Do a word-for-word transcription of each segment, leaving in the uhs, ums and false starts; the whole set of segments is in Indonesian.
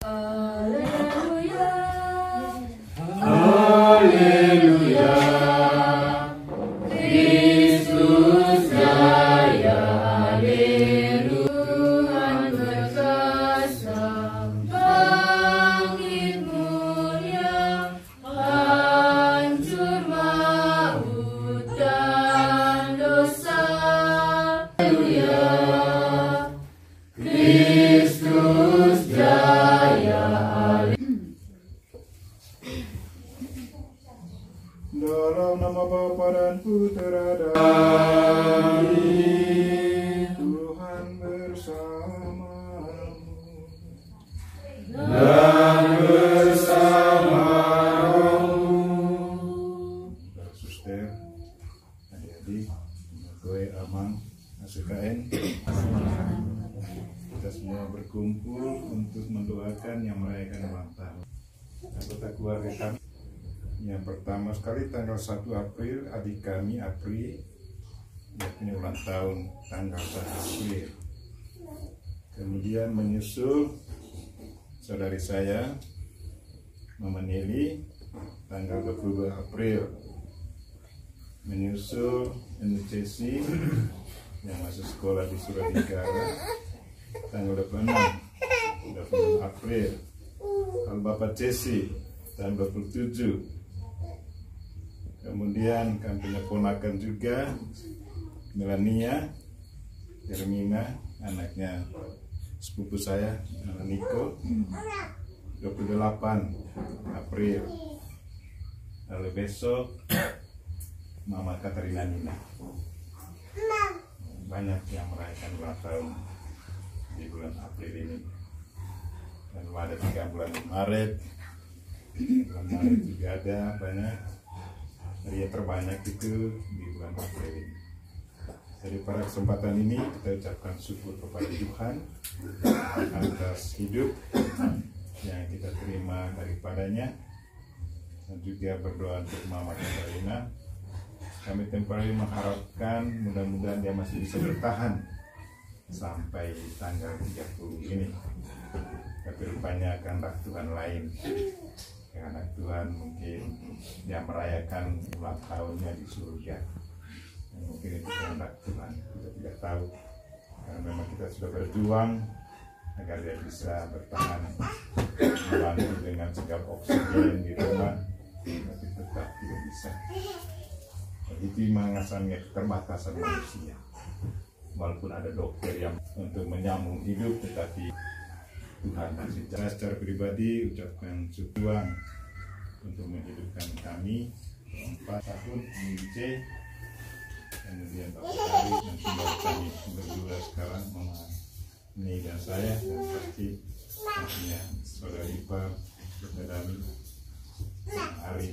Haleluya, Haleluya, Kristus jaya, haleluya. Tuhan berkuasa, bangkit mulia, hancur maut dan dosa. Haleluya, Kristus jaya. Dalam nama Bapa dan Putera dan Tuhan bersamamu Dan bersama rohmu. Suster, adik-adik, gue Amang, A C K N. Kita semua berkumpul untuk mendoakan yang merayakan ulang tahun anggota keluarga kami. Yang pertama sekali tanggal satu April, adik kami Apri, dia punya ulang tahun tanggal satu April. Kemudian menyusul saudari saya Mama Neli tanggal dua puluh dua April. Menyusul Enu Cesi yang masuk sekolah di Suranegara tanggal dua puluh enam April. Kalau Bapak Cesi tanggal dua puluh tujuh. Kemudian kami punya ponakan juga Melania Hermina, anaknya sepupu saya Niko, dua puluh delapan April. Lalu besok Mama Katarina Nina. Banyak yang merayakan ulang tahun di bulan April ini. Dan ada tiga bulan Maret. Bulan Maret juga ada banyak. Hari yang terbanyak itu di bulan April ini. Jadi pada kesempatan ini kita ucapkan syukur kepada Tuhan atas hidup yang kita terima daripadanya, dan juga berdoa untuk Mama Katarina. Kami tempoh mengharapkan mudah-mudahan dia masih bisa bertahan sampai tanggal tiga puluh ini. Tapi rupanya kehendak Tuhan lain. Karena Tuhan mungkin dia merayakan ulang tahunnya di surga. Dan mungkin itu kehendak Tuhan, kita tidak tahu. Karena memang kita sudah berjuang agar dia bisa bertahan, membantu dengan segala oksigen di rumah, tapi tetap tidak bisa. Begitu mengasannya keterbatasan manusia. Walaupun ada dokter yang untuk menyambung hidup, tetapi Tuhan masih. Saya secara pribadi ucapkan syukur untuk menghidupkan kami empat tahun di C, kemudian Bapak Ari dan tinggal kami berdua sekarang, Mama Ni dan saya, dan pasti punya saudara ipar, saudara Dami, Ari.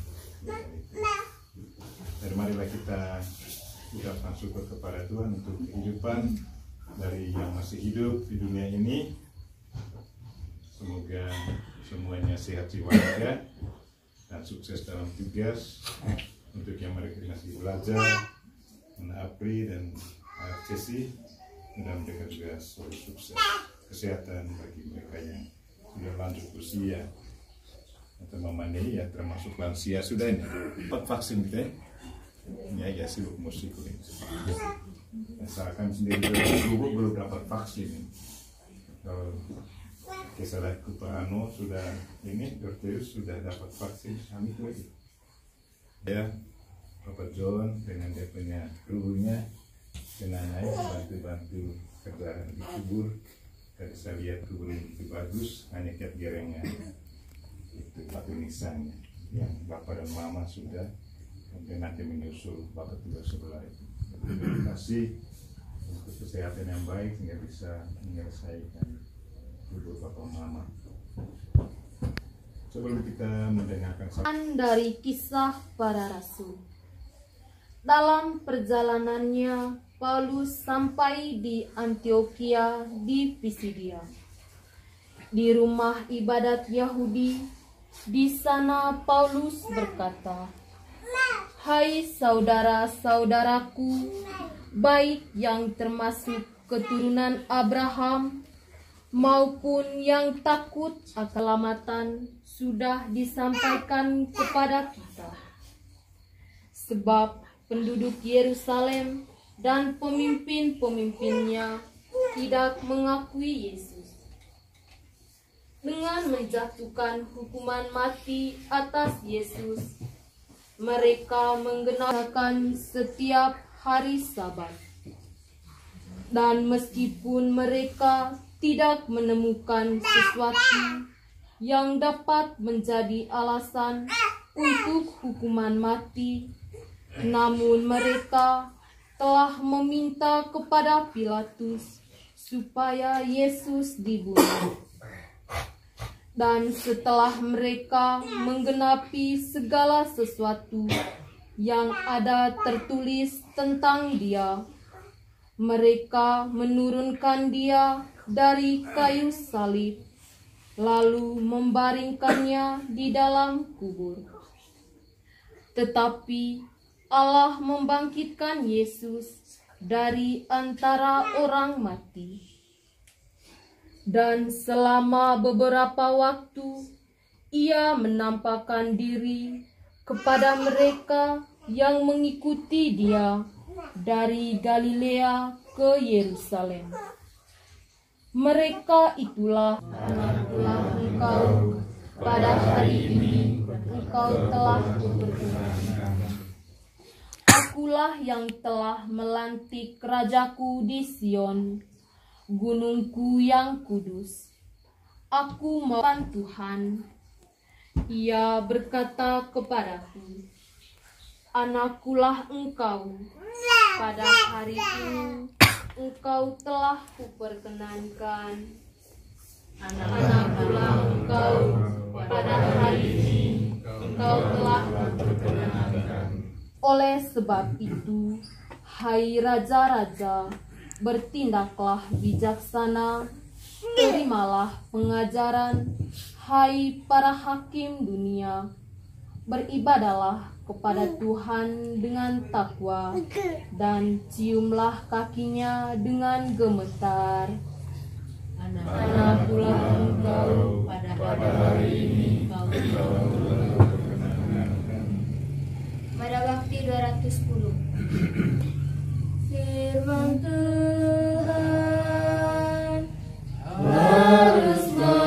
Dan marilah kita ucapkan syukur kepada Tuhan untuk kehidupan dari yang masih hidup di dunia ini. Semoga semuanya sehat jiwa dan sukses dalam tugas. Untuk yang mereka masih belajar, Apri dan Cesi, dan mereka juga selalu sukses. Kesehatan bagi mereka yang sudah lanjut usia atau memandai, ya termasuk lansia sudah ini empat vaksin kita. Ini aja sibuk musik ini. Asalkan sendiri dulu belum dapat vaksin. Kalau kisah Pak Ano sudah ini, dokter sudah dapat vaksin, kami itu lagi. Ya, Bapak John dengan dia punya krunya, kenanya bantu-bantu kerja di kubur. Tadi saya lihat kubur itu bagus, hanya kiat gerengnya itu batu nisannya. Yang Bapak dan Mama sudah, mungkin nanti menyusul Bapak juga sebelah itu. Terima kasih untuk kesehatan yang baik sehingga bisa menyelesaikan kubur Bapak Mama. Sebelum kita mendengarkan dari Kisah Para Rasul. Dalam perjalanannya, Paulus sampai di Antioquia di Pisidia. Di rumah ibadat Yahudi, di sana Paulus berkata, "Hai saudara-saudaraku, baik yang termasuk keturunan Abraham maupun yang takut akan keselamatan sudah disampaikan kepada kita. Sebab penduduk Yerusalem dan pemimpin-pemimpinnya tidak mengakui Yesus. Dengan menjatuhkan hukuman mati atas Yesus, mereka menggenapkan setiap hari Sabat. Dan meskipun mereka tidak menemukan sesuatu yang dapat menjadi alasan untuk hukuman mati, namun mereka telah meminta kepada Pilatus supaya Yesus dibunuh. Dan setelah mereka menggenapi segala sesuatu yang ada tertulis tentang Dia, mereka menurunkan Dia dari kayu salib, lalu membaringkannya di dalam kubur. Tetapi Allah membangkitkan Yesus dari antara orang mati. Dan selama beberapa waktu, Ia menampakkan diri kepada mereka yang mengikuti Dia dari Galilea ke Yerusalem. Mereka itulah anak-anak engkau, pada hari ini engkau telah kuperkenankan. Akulah yang telah melantik rajaku di Sion, gunungku yang kudus. Aku mohon Tuhan. Ia berkata kepadaku, anakkulah engkau, pada hari ini engkau telah kuperkenankan. Anak-anaklah engkau, pada hari ini engkau telah kuperkenankan. Oleh sebab itu, hai raja-raja, bertindaklah bijaksana, terimalah pengajaran, hai para hakim dunia, beribadalah kepada Tuhan dengan takwa, dan ciumlah kakinya dengan gemetar. Anak-anaklah engkau, pada hari ini engkau telah kuperkenankan. Pada Bakti dua ratus sepuluh. Firman Tuhan harus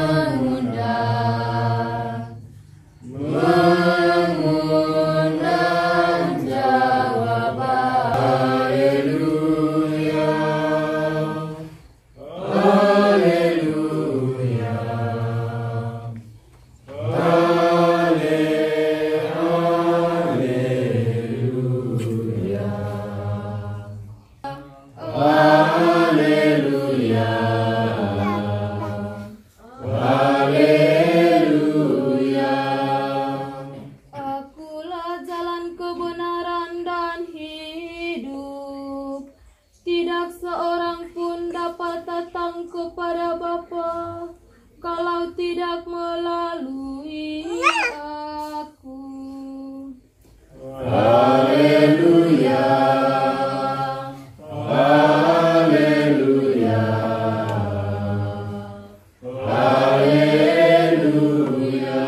mengundang, mengundang jawaban. Haleluya, haleluya, haleluya, haleluya. Akulah jalan kebenaran dan hidup. Tidak seorang pun dapat datang kepada Bapa kalau tidak melalui aku. Haleluya, haleluya, haleluya.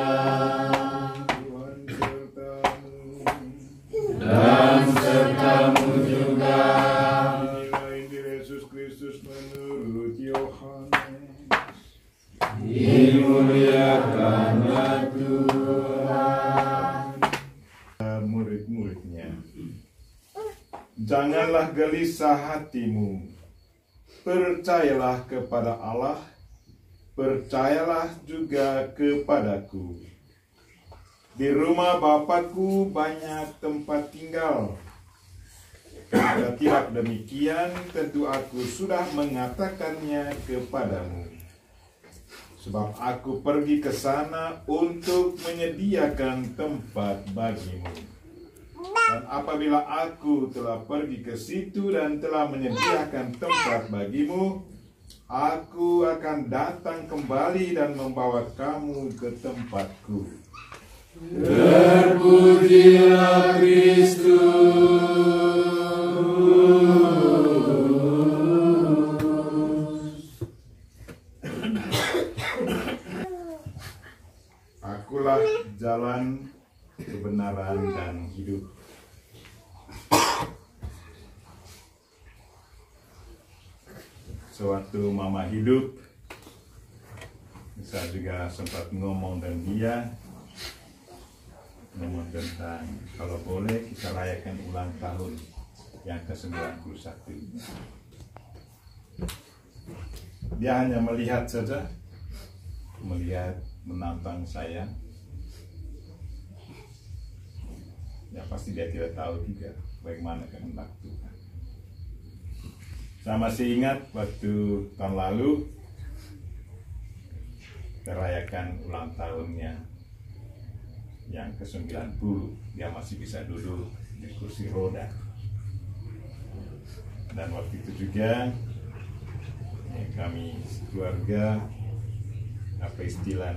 Dan sertamu juga. Inilah Injil Yesus Kristus menurut Yohanes. Dimuliakanlah Tuhan. Murid-muridnya, janganlah gelisah hatimu, percayalah kepada Allah, percayalah juga kepadaku. Di rumah Bapakku banyak tempat tinggal. Jika tidak demikian, tentu aku sudah mengatakannya kepadamu. Sebab aku pergi ke sana untuk menyediakan tempat bagimu. Dan apabila aku telah pergi ke situ dan telah menyediakan tempat bagimu, aku akan datang kembali dan membawa kamu ke tempatku. Terpujilah Kristus. Akulah jalan, kebenaran, dan hidup. Sewaktu mama hidup, saya juga sempat ngomong dan dia ngomong tentang kalau boleh kita rayakan ulang tahun yang ke sembilan puluh satu. Dia hanya melihat saja, melihat, menantang saya. Ya pasti dia tidak tahu juga bagaimana kehendak Tuhan. Saya masih ingat waktu tahun lalu merayakan ulang tahunnya yang ke sembilan puluh. Dia masih bisa duduk di kursi roda. Dan waktu itu juga ya, kami keluarga apa istilah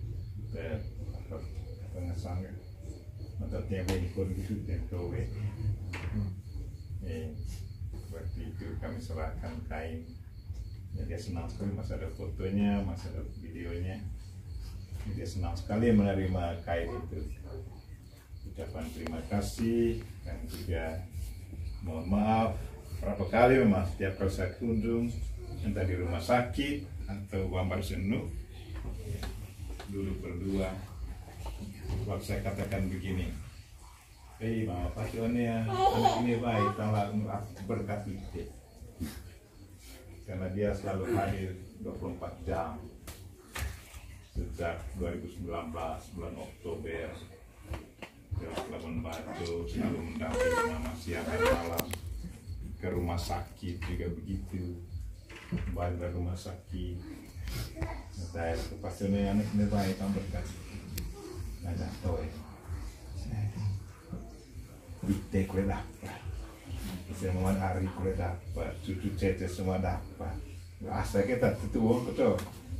pengesangan atau tiap ikut gitu tiap kowe. Eh, waktu itu kami serahkan kain. Ya, dia senang sekali, masih ada fotonya, masih ada videonya. Dia senang sekali menerima kain itu. Ucapan terima kasih dan juga mohon maaf. Berapa kali memang setiap kali saya kunjung, entah di rumah sakit atau gambar senu, dulu berdua. Waktu saya katakan begini, hei mama pasionnya, anak ini baik, tanggal berkat itu. Karena dia selalu hadir dua puluh empat jam sejak dua ribu sembilan belas bulan Oktober. Ke Labuan Batu selalu mendampingi mama siang dan malam, ke rumah sakit juga begitu, balik dari rumah sakit. Saya pastinya anak ini baik, tanggal berkat. Nggak tahu ya. Bite kue dapat, semua hari kue dapat, cucu cece semua dapat. Asa kita tuh uang betul.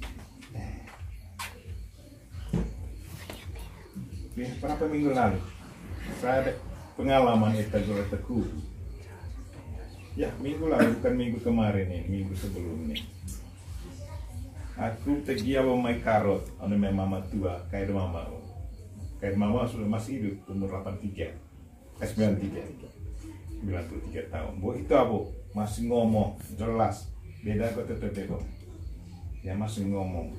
Berapa minggu lalu saya ada pengalaman itu gue teguh. Ya minggu lalu, bukan minggu kemarin nih, minggu sebelumnya. Aku pergi sama my karot, anu mama tua, kayak mama. Kayak mama sudah masih hidup, umur delapan puluh tiga, eh sembilan puluh tiga, sembilan puluh tiga tahun. Bu itu apa? Masih ngomong, jelas. Beda kok tetep kok. Ya masih ngomong.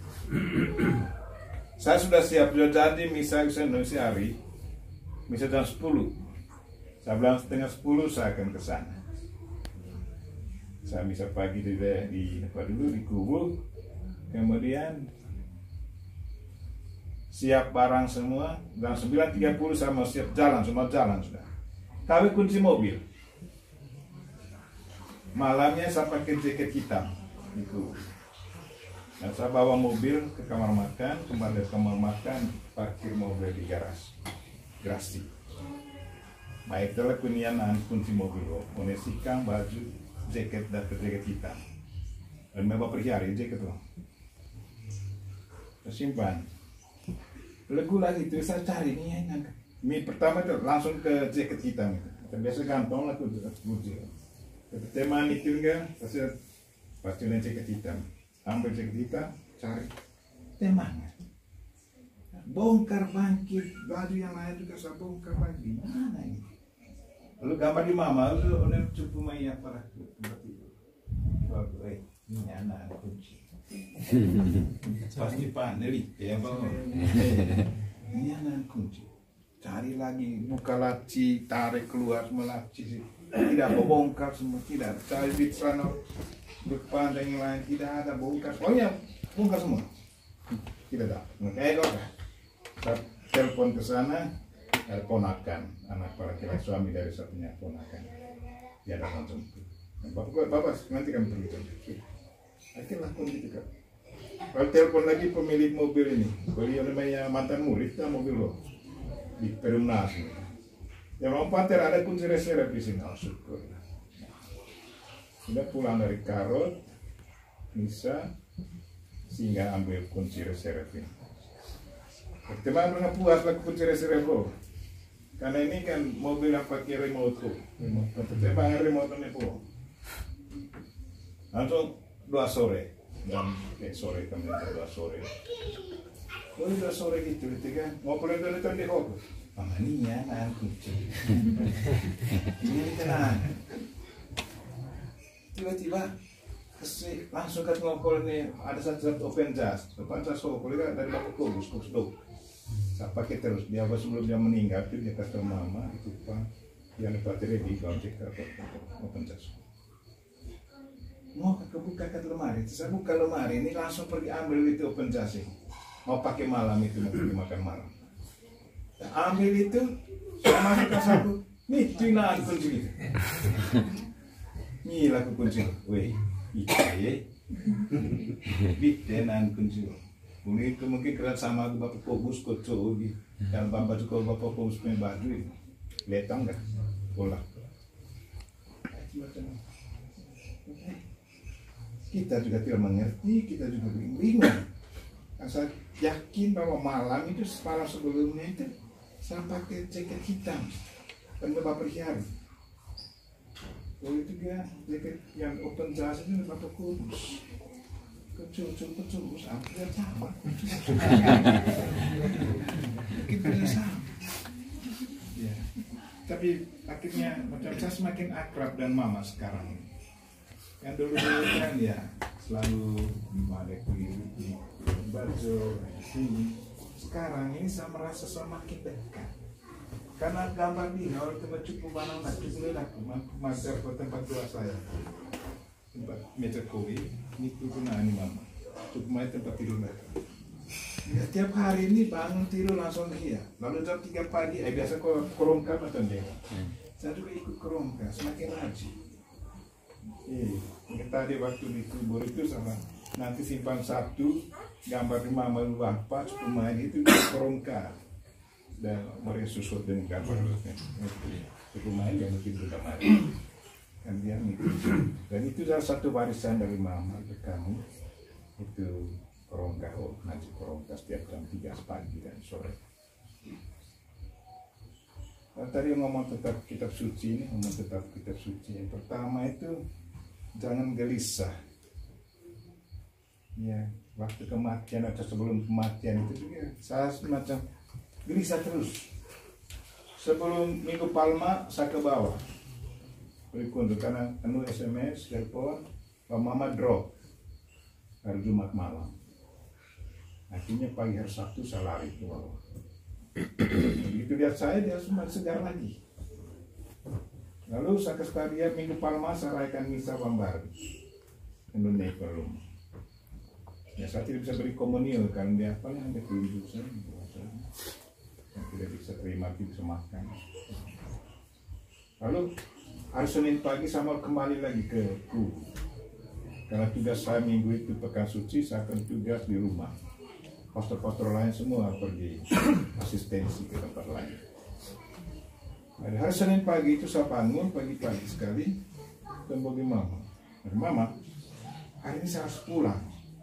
Saya sudah siap, sudah jadi misa Indonesia hari, misa jam sepuluh. Saya bilang setengah sepuluh saya akan ke sana. Saya misa pagi di di apa dulu di Kubu, kemudian siap barang semua, dan sembilan tiga puluh saya mau siap jalan, semua jalan sudah. Tapi kunci mobil. Malamnya saya pakai jaket hitam itu. Dan saya bawa mobil ke kamar makan, kembali ke kamar makan, parkir mobil di garas, garasi. Baik telah kunianan kunci mobil, menesikang baju, jaket dan jaket hitam. Dan memang pergi hari jaket tuh. Tersimpan. Legu lagi itu saya cari nih yang mie pertama itu langsung ke jaket hitam itu. Biasa gantong lah tuh kunci. Teman itu enggak pasti pasti jaket hitam. Ambil jaket hitam, cari temannya. Bongkar bangkit, baju yang lain juga saya bongkar bangkit. Mana ini? Lalu gambar di mama, lalu orang cukup maya pada tempat itu. Lalu, eh, ini anak kunci. Pasti paneli, ya bang. Ini anak kunci. Cari lagi, buka laci, tarik keluar semua laci. Tidak mau bongkar semua, tidak. Cari di sana. Depan dan yang lain tidak ada bongkar, oh ya bongkar semua, tidak ada. Kayak kok, saya telepon ke sana, ada ponakan, anak laki-laki suami dari satunya ponakan, dia datang jemput. Bapak, bapak nanti kami pergi jemput. Akhirnya pun gitu kan. Kalau telepon lagi pemilik mobil ini, beliau namanya mantan murid, kan mobil lo di Perumnas. Ya mau pater ada kunci reserve di sini, oh syukur. Sudah pulang dari Karot, bisa sehingga ambil kunci reserve ini. Teman pernah puas lah kunci reserve bro. Karena ini kan mobil yang pakai remote tuh, teman remote ini bro. Langsung dua sore dan eh, sore kami dua sore. Oh, udah sore gitu, gitu kan. Ngobrolin dulu tuh di hobi. Mama nih ya, aku cuy. Ini tenang. Tiba-tiba kesini langsung kan ngobrol nih. Ada satu open jazz. Open jazz ngobrol kan dari bapak kubus, kubus tuh. Saya pakai terus. Dia sebelum dia meninggal tuh dia kasih mama itu pak. Yang dipelajari di kalau cek open jazz. Mau kebuka ke lemari, saya buka lemari ini langsung pergi ambil itu open jazz ini. Mau pakai malam itu mau pergi makan malam. Saya ambil itu, saya masuk ke saku, nih tunaan kunci itu. Nih laku kunci, weh, iya ya, bitenan kunci. Ini itu mungkin kerat sama aku bapak pobus kocok gitu, dan bapak juga bapak pobus punya baju ini, letang dah, bola. Kita juga tidak mengerti, kita juga bingung. Saya yakin bahwa malam itu, malam sebelumnya itu saya pakai jaket hitam dan bapak perhiasan. Oh itu dia jaket yang open jazz itu bapak kudus. Kecil, kecil, kecil, hampir sama. Kita sama. Ya. Tapi akhirnya macam saya semakin akrab dan mama sekarang. Yang dulu-dulu kan ya selalu dimadaku di baju di sini. Sekarang ini saya merasa semakin dekat. Karena gambar di kalau tempat cukup banang nak cukup aku masuk ke tempat tua saya. Tempat meja kopi ini cukup nani mama. Cukup main tempat tidur mereka. Ya, tiap hari ini bangun tidur langsung dia. Lalu jam tiga pagi, eh biasa kau kerongka atau dia. Saya juga ikut kerongka, semakin rajin. Eh, tadi waktu di kubur itu sama nanti simpan satu gambar di mama lu bapak rumah itu kerongka dan mereka susut dengan gambar rumah yang mungkin sudah mati kan dia itu dan itu salah satu warisan dari mama ke kamu itu kerongka oh nanti kerongka setiap jam tiga pagi dan sore. Nah, tadi ngomong tentang kitab suci ini ngomong tentang kitab suci yang pertama itu jangan gelisah. Ya, waktu kematian atau sebelum kematian itu juga saya semacam gelisah terus. Sebelum Minggu Palma saya ke bawah. Berikut karena anu S M S, telepon, Pak Mama drop hari Jumat malam. Akhirnya pagi hari Sabtu saya lari ke bawah. Begitu lihat saya dia semua segar lagi. Lalu saya sekalian Minggu Palma saya rayakan misa Bambari Indonesia belum. Ya saya tidak bisa beri komunio karena dia apa yang ada tunjuk saya yang tidak bisa terima tidak bisa makan. Lalu hari Senin pagi saya mau kembali lagi ke Kubu. Karena tugas saya minggu itu pekan suci saya akan tugas di rumah. Pastor-pastor lain semua pergi asistensi ke tempat lain. Ada hari Senin pagi itu saya bangun pagi-pagi sekali dan bagi mama. Dan mama, hari ini saya harus pulang.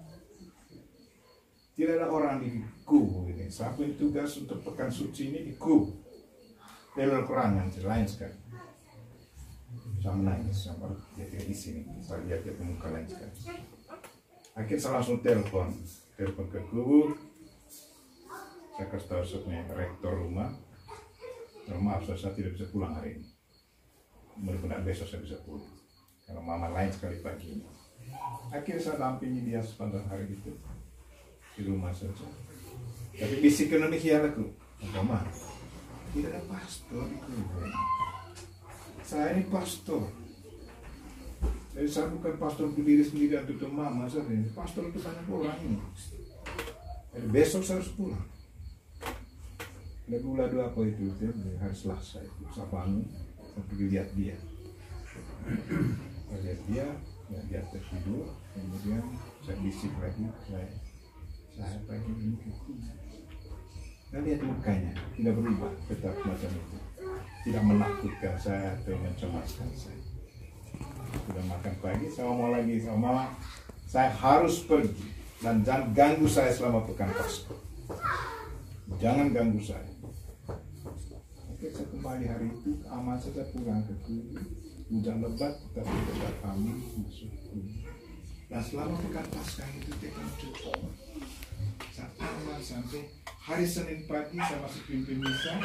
Tidak ada orang di Kubu ini. Saya punya tugas untuk pekan suci ini di Kubu. Dia kekurangan, lain sekali. Saya menangis, saya baru dia tidak di sini. Saya lihat dia muka lain sekali. Akhirnya saya langsung telepon, telepon ke Kubu. Saya kasih tahu sebenarnya rektor rumah. Oh, maaf, saya tidak bisa pulang hari ini. Mudah-mudahan besok saya bisa pulang. Kalau mama lain sekali pagi ini. Akhirnya saya dampingi dia sepanjang hari itu di rumah saja. Tapi bisik Indonesia aku, mama, tidak ada pastor di Kubu. Saya ini pastor. Jadi saya bukan pastor berdiri sendiri untuk mama saja. Pastor itu banyak orang ini. Jadi besok saya harus pulang. Ada bulan dua apa itu, itu hari Selasa itu saya bangun, saya pergi lihat dia. Saya lihat dia, ya, dia tertidur, kemudian saya bisik lagi, saya, saya pagi ini ke Kubu. Saya lihat mukanya, tidak berubah, tetap macam itu. Tidak menakutkan saya atau mencemaskan saya. Sudah makan pagi, saya mau lagi sama mama, saya harus pergi dan jangan ganggu saya selama pekan Paskah. Jangan ganggu saya. Oke, saya kembali hari itu ke aman saya pulang ke Kubu. Hujan lebat, tapi tetap kami masuk Kubu. Dan selama pekan Paskah itu tekan cukup. Saya merasa aman sampai hari Senin pagi saya masih pimpin misa.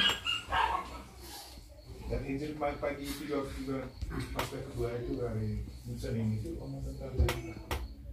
Dan Injil pagi itu juga, juga pas kedua itu hari Senin itu ngomong tentang jangan takut.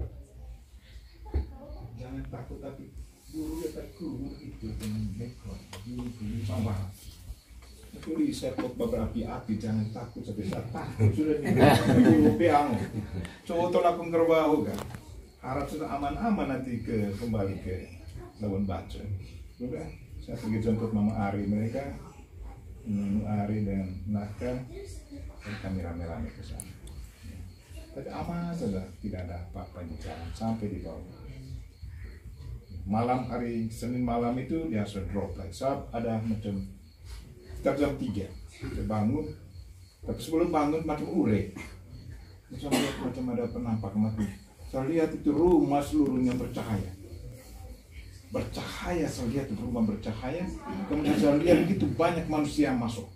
Jangan takut tapi guru ya takut itu dengan mekon guru guru sama. Itu di sepot beberapa api jangan takut sampai saat takut sudah di guru peang. Coba tolak pengkerbahu kan. Harap sudah aman-aman nanti ke kembali ke Labuan Bajo. Sudah saya pergi jemput Mama Ari mereka. Mama Ari dan Naka dan kami rame-rame ke sana. Tapi aman saja, tidak ada apa-apa di jalan sampai di bawah. Malam hari Senin malam itu dia sudah drop lagi. Saat ada macam sekitar jam tiga dia bangun, tapi sebelum bangun macam ure, macam macam ada penampakan mati. Saya lihat itu rumah seluruhnya bercahaya. Bercahaya, saya lihat rumah bercahaya. Kemudian saya lihat begitu banyak manusia yang masuk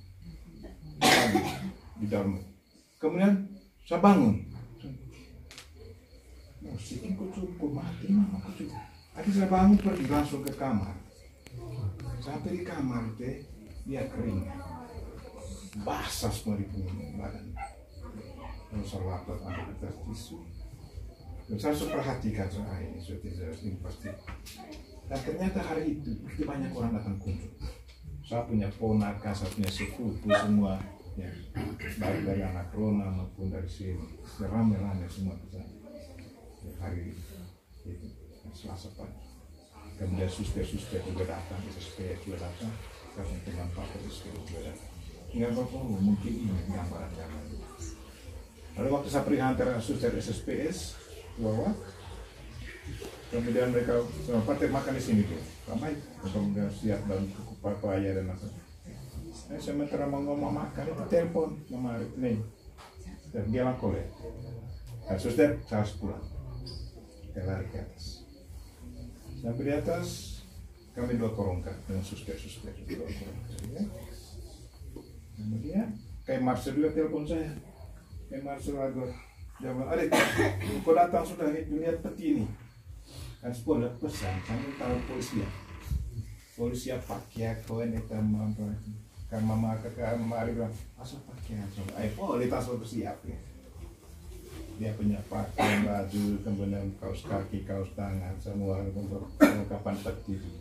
di dalam. Kemudian saya bangun. Musik ini cukup mati mah aku cukup. Akhirnya saya bangun pergi langsung ke kamar. Sampai di kamar teh dia kering, basah semua di punggung badan. Lalu saya lapor ambil kertas tisu. Dan saya harus perhatikan soal ini, sudah ini pasti. Dan ternyata hari itu, itu banyak orang datang kunjung. Saya punya ponakan, saya punya sepupu semua, ya, baik dari anak Rona maupun dari sini, ramai-ramai semua ke sana. Ya, hari itu, Selasa pagi. Kemudian suster-suster juga datang, S S P S juga datang, karena teman Pak Suster juga datang. Enggak apa-apa, mungkin ini gambaran zaman. Lalu waktu saya pergi antara suster S S P S, bahwa kemudian mereka sama partai makan di sini tuh, ramai, kemudian siap dalam kuku papaya dan apa. Nah, sementara mau ngomong makan itu telepon Mama nih, dan dia langsung ya. Nah, suster, saya harus pulang. Kita lari ke atas. Sampai di atas, kami dua korongkan dengan suster-suster dua korongkan. Ya. Kemudian, kayak Marcel juga telepon saya, kayak Marcel Agor. Dia bilang, Adik, kau datang sudah lihat peti ini. Kan sepuluh pesan, kami tahu polisi ya. Polisi ya pakai kau ini teman kan mama kakak Mari bilang, asal pakai coba. Ayo, boleh tas bersiap ya. Dia punya pakaian baju, kemudian kaos kaki, kaos tangan, semua untuk perlengkapan peti itu.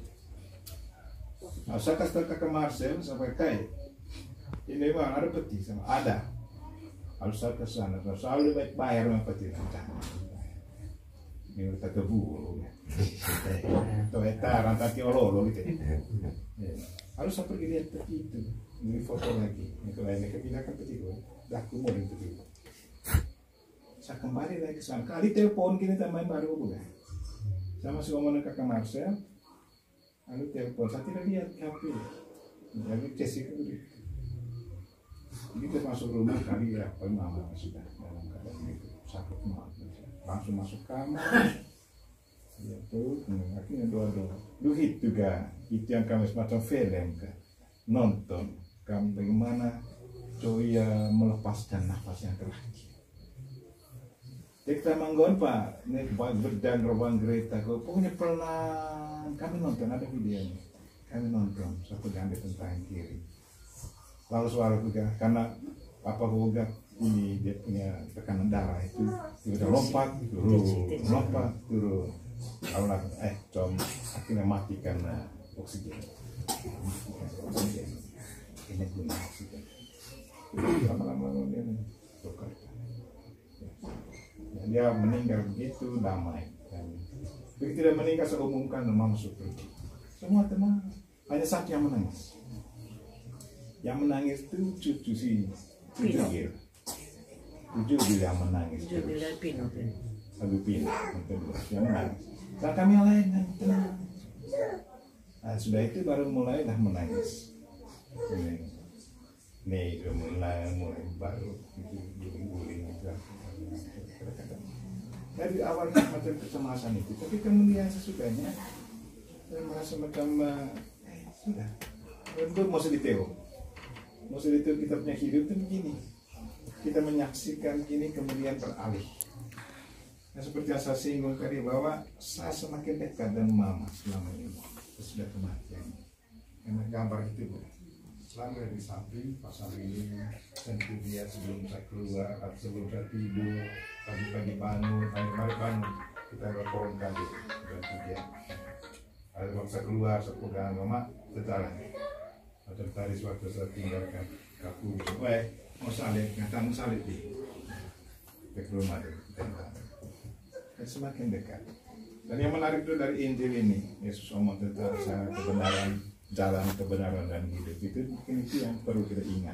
Nah, saya kasih kakak Marcel sampai kayak ini bang ada peti sama ada. Harus saya ke sana, selalu baik bayar sama peti lancar. Ini kita keburu ya. Tuh eta rantati ololo gitu. Harus saya pergi lihat peti itu, ini foto lagi. Ini kalau ini kepindahkan peti itu, dah kumur itu peti. Saya kembali lagi ke sana. Kali telepon gini tambahin baru bukan? Saya masih ngomong dengan kakak Marcel. Lalu telepon, saya tidak lihat H P. Jadi Jessica itu. Jadi kita masuk rumah kali ya, paling mama sudah dalam keadaan itu sakit banget. Langsung masuk kamar. Ya tuh, akhirnya doa-doa. Duhit juga, itu yang kami semacam film kan. Nonton, kami bagaimana Joya melepaskan nafas yang terakhir. Kita manggon Pak, ini berdan ruang kereta, pokoknya pelan. Kami nonton ada videonya, kami nonton satu ganti tentang kiri. Lalu suara juga karena apa juga ini dia punya tekanan darah itu sudah lompat turun, lompat turun. Lalu eh com akhirnya mati karena oksigen. Ini guna oksigen. Lama-lama dia tukar. Ya, dia meninggal begitu damai. Begitu dia meninggal saya umumkan memang masuk pergi. Semua tenang. Hanya satu yang menangis. Yang menangis itu cucu si tujuh gil. Tujuh gil yang menangis. Tujuh gil dan Pino. Aduh Pino yang menangis. Dan kami yang lain yang tenang. Nah, sudah itu baru mulai dah menangis. Ini, nih udah mulai mulai baru itu guling-guling itu. Dari awal macam kecemasan itu, tapi kemudian sesudahnya saya merasa macam eh, sudah. Untuk mau sedetail, mau sedetail kita punya hidup itu begini. Kita menyaksikan gini kemudian beralih. Nah, seperti yang saya singgung tadi bahwa saya semakin dekat dengan mama selama ini sesudah kematian. Karena gambar itu Bu, selalu ada di samping pasal ini, tentu dia sebelum saya keluar atau sebelum saya tidur, pagi-pagi bangun, pagi-pagi bangun kita berkorong kali dan dia. Ada waktu saya keluar, saya pegang mama, berjalan. Atau tadi suatu saya tinggalkan kaku, weh mau salib, ngatamu salib di ke rumah itu, dan semakin dekat. Dan yang menarik itu dari Injil ini, Yesus omong tentang kebenaran, jalan kebenaran dan hidup. Itu mungkin itu yang perlu kita ingat.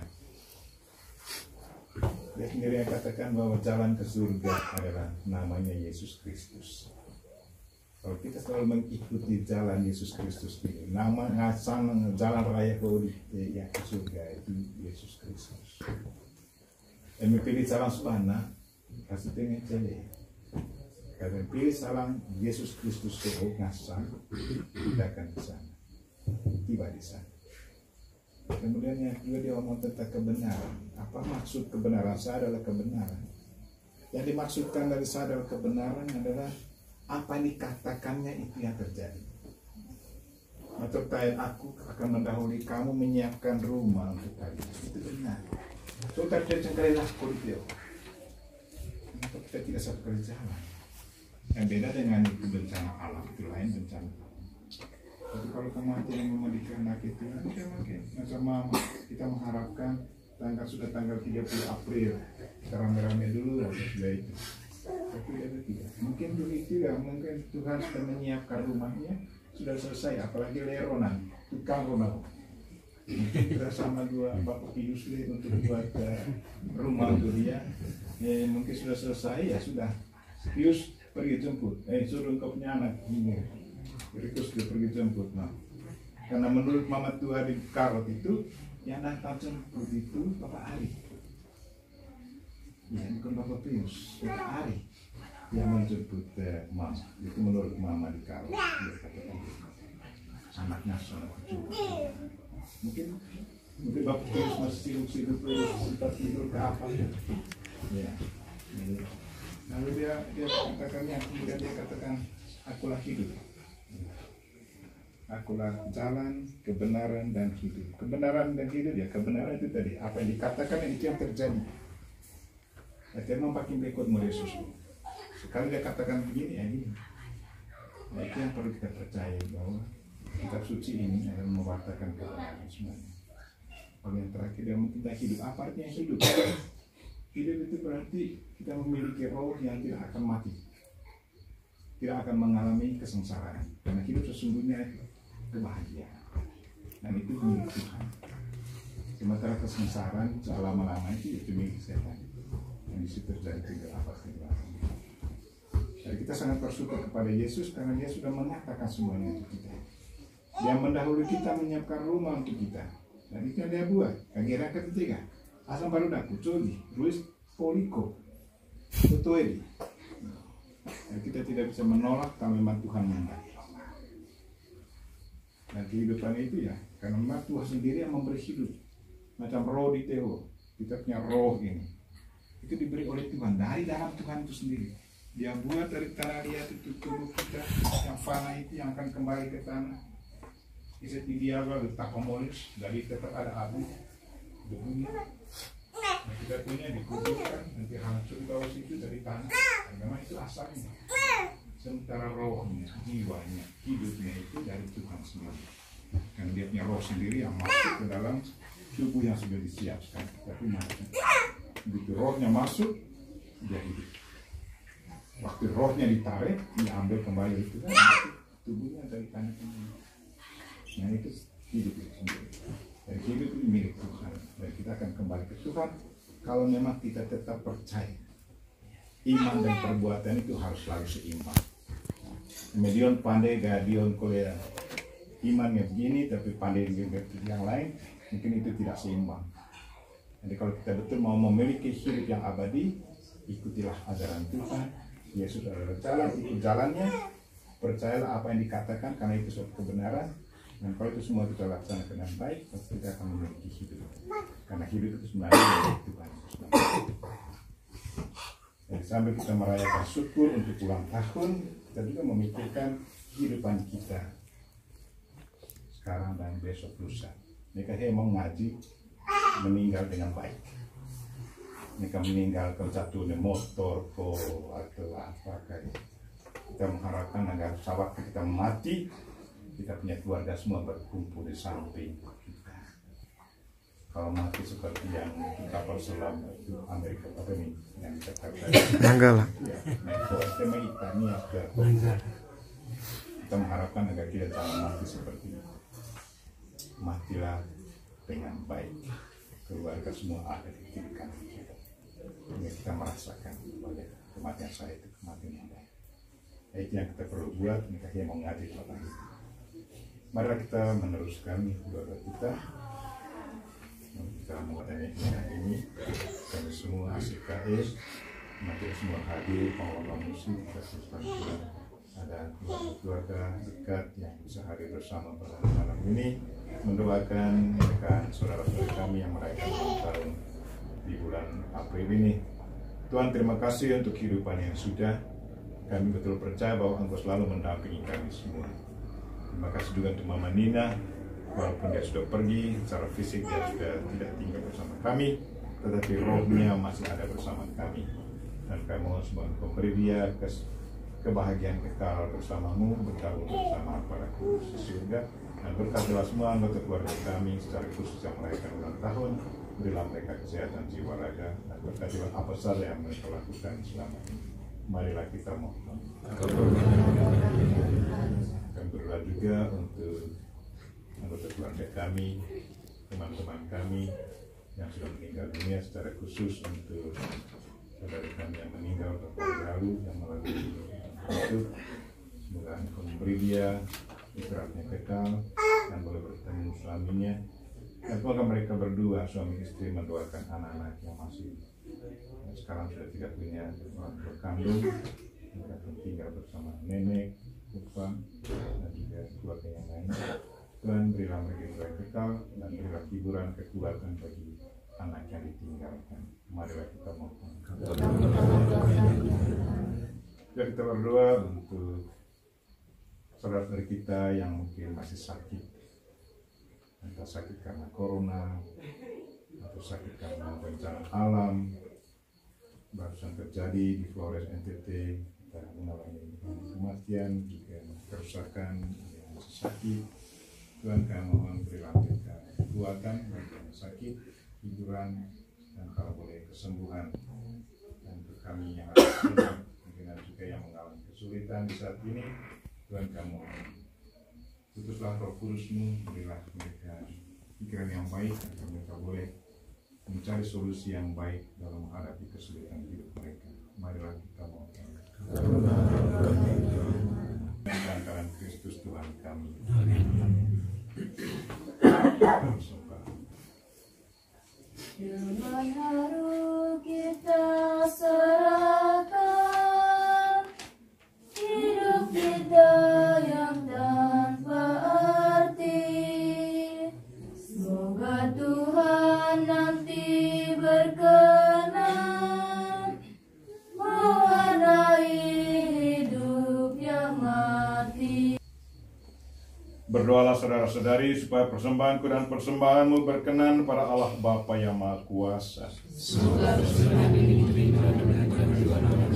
Dia sendiri yang katakan bahwa jalan ke surga adalah namanya Yesus Kristus. Kalau kita selalu mengikuti jalan Yesus Kristus ini, nama ngasang jalan raya ke ya ke surga itu Yesus Kristus. Dan pilih jalan subhana, kasih tengah cewek. Karena pilih jalan Yesus Kristus ke ngasang, kita akan ke sana, tiba di sana. Kemudian yang kedua dia ngomong tentang kebenaran. Apa maksud kebenaran? Saya adalah kebenaran. Yang dimaksudkan dari saya adalah kebenaran adalah apa yang dikatakannya itu yang terjadi. Atau kayak aku akan mendahului kamu menyiapkan rumah untuk kalian. Itu benar. So kita cengkalilah kulitio. Kenapa kita tidak satu kali jalan? Yang beda dengan itu bencana alam, itu lain bencana alam. Tapi kalau kematian yang memedikan anak itu, kita mungkin macam mama, kita mengharapkan tanggal sudah tanggal tiga puluh April, kita rame-rame dulu dan sudah itu. Tapi ada tidak. Mungkin begitu ya, mungkin Tuhan sudah menyiapkan rumahnya, sudah selesai. Apalagi leronan, tukang rumah. Kita sama dua Bapak Pius untuk buat uh, rumah untuk dia. Ya, mungkin sudah selesai ya sudah. Pius pergi jemput, eh suruh engkau punya anak ini. Rikus dia pergi jemput. Nah, karena menurut Mama Tua di Karot itu, yang datang jemput itu Bapak Ari. Ya, bukan Bapak Pius, Bapak Ari yang menjemput eh, Mama. Itu menurut Mama di Karot. Dia katakan anaknya seorang cucu. Mungkin mungkin Bapak Pius masih sibuk-sibuk sempat tidur ke apa ya? Ya. Lalu dia dia katakannya, kemudian dia katakan akulah hidup. Akulah jalan, kebenaran dan hidup. Kebenaran dan hidup ya, kebenaran itu tadi apa yang dikatakan itu yang terjadi. Dia mau pakai berikut mulai susu. Sekali dia katakan begini ya ini. Nah, itu yang perlu kita percaya bahwa kitab suci ini adalah mewartakan kebenaran semuanya. Kalau yang terakhir dia kita hidup, apa artinya hidup? Hidup itu berarti kita memiliki roh yang tidak akan mati, tidak akan mengalami kesengsaraan. Karena hidup sesungguhnya kebahagiaan, dan itu milik Tuhan. Sementara kesengsaraan selama-lama itu itu milik setan. Yang disitu terjadi tidak apa tidak. Jadi kita sangat bersyukur kepada Yesus karena Dia sudah mengatakan semuanya untuk kita. Dia mendahului kita menyiapkan rumah untuk kita. Dan itu yang Dia buat. Kira ketiga. Asam baru dah kucuri, Ruiz Poliko, Tutuedi. Dan kita tidak bisa menolak kalau memang Tuhan menghendaki. Dan kehidupan itu ya, karena memang Tuhan sendiri yang memberi hidup. Macam roh di Teo, kita punya roh ini. Itu diberi oleh Tuhan dari dalam Tuhan itu sendiri. Dia buat dari tanah liat itu tubuh kita yang fana itu yang akan kembali ke tanah. Bisa didiaga letak komunis, dari tetap ada abu, debunya. Nah, kita punya dikuburkan, nanti hancur di bawah situ dari tanah. Dan memang itu asalnya. Sementara rohnya, jiwanya, hidupnya itu dari Tuhan sendiri. Karena dia punya roh sendiri yang masuk ke dalam tubuh yang sudah disiapkan. Tapi mati. Begitu rohnya masuk, dia hidup. Waktu rohnya ditarik, diambil kembali itu kan tubuhnya dari tanah ini. Nah itu hidup itu sendiri. Dan hidup itu milik Tuhan. Dan kita akan kembali ke Tuhan kalau memang kita tetap percaya. Iman dan perbuatan itu harus selalu seimbang. Medion pandai gadion kolea. Imannya begini tapi pandai yang lain, mungkin itu tidak seimbang. Jadi kalau kita betul mau memiliki hidup yang abadi, ikutilah ajaran Tuhan. Yesus adalah jalan, ikut jalannya. Percayalah apa yang dikatakan karena itu suatu kebenaran. Dan kalau itu semua kita laksanakan dengan baik, pasti kita akan memiliki hidup. Karena hidup itu sebenarnya milik Tuhan. Dan sambil kita merayakan syukur untuk ulang tahun, kita juga memikirkan kehidupan kita sekarang dan besok lusa. Mereka mau ngaji meninggal dengan baik. Mereka meninggal ke jatuh di motor ko atau apa kayak. Kita mengharapkan agar sewaktu kita mati, kita punya keluarga semua berkumpul di samping kita. Kalau mati seperti yang di kapal selam itu Amerika apa nih yang dikatakan Nanggala. ya, itu tema Itania ke kita mengharapkan agar kita jangan mati seperti itu. Matilah dengan baik, keluarga semua ada di kiri kanan kita. Ini kita merasakan bahwa kematian saya itu kematian yang baik. Itu yang kita perlu buat, mereka yang mau ngaji tentang itu. Mari kita meneruskan doa kita. Kita mulai dengan ini. Kami semua A C K E, mari semua hadir, pengelola musik, kita ada keluarga dekat yang bisa hadir bersama pada malam ini, mendoakan rekan saudara-saudara kami yang merayakan ulang tahun di bulan April ini. Tuhan, terima kasih untuk kehidupan yang sudah. Kami betul percaya bahwa Engkau selalu mendampingi kami semua. Terima kasih juga untuk Mama Nina, walaupun dia sudah pergi, secara fisik dia sudah tidak tinggal bersama kami, tetapi rohnya masih ada bersama kami. Dan kami mohon semua Engkau beri dia kes kebahagiaan kekal bersamamu, bergabung bersama para kudus di surga, dan berkatilah semua anggota keluarga kami secara khusus yang merayakan ulang tahun. Berilah mereka kesehatan jiwa raga, dan berkatilah apa saja yang mereka lakukan selama ini. Marilah kita mohon. Kami berdoa juga untuk anggota keluarga kami, teman-teman kami yang sudah meninggal dunia, secara khusus untuk saudara kami yang meninggal beberapa lalu yang melalui itu. Semoga Engkau memberi dia istirahatnya kekal dan boleh bertemu suaminya. Dan semoga mereka berdua, suami istri, mendoakan anak-anak yang masih yang sekarang sudah tidak punya orang tua kandung, mereka akan tinggal bersama nenek, opa, dan juga keluarga yang lain. Tuhan, berilah mereka istirahat kekal dan berilah hiburan kekeluargaan bagi anak yang ditinggalkan. Marilah kita mohon. Ya, kita berdoa untuk saudara-saudara kita yang mungkin masih sakit, entah sakit karena corona atau sakit karena bencana alam barusan terjadi di Flores N T T. Kita mengalami kematian, juga kerusakan, yang masih sakit. Tuhan, kami mohon berilah mereka kekuatan bagi yang sakit, hiburan, dan kalau boleh kesembuhan. Dan untuk kami yang ada mungkin juga yang mengalami kesulitan di saat ini, Tuhan, kami mohon putuslah Roh Kudus-Mu, berilah mereka pikiran yang baik agar mereka boleh mencari solusi yang baik dalam menghadapi kesulitan hidup mereka. Marilah kita mohon. Lantaran Kristus Tuhan kami. Dengan haru kita serahkan hidup kita yang tanpa arti. Semoga Tuhan nanti berkenan mewarnai hidup yang mati. Berdoalah saudara-saudari supaya persembahanku dan persembahanmu berkenan pada Allah Bapa yang Maha Kuasa. Semoga persembahan ini diterima dengan kedua nama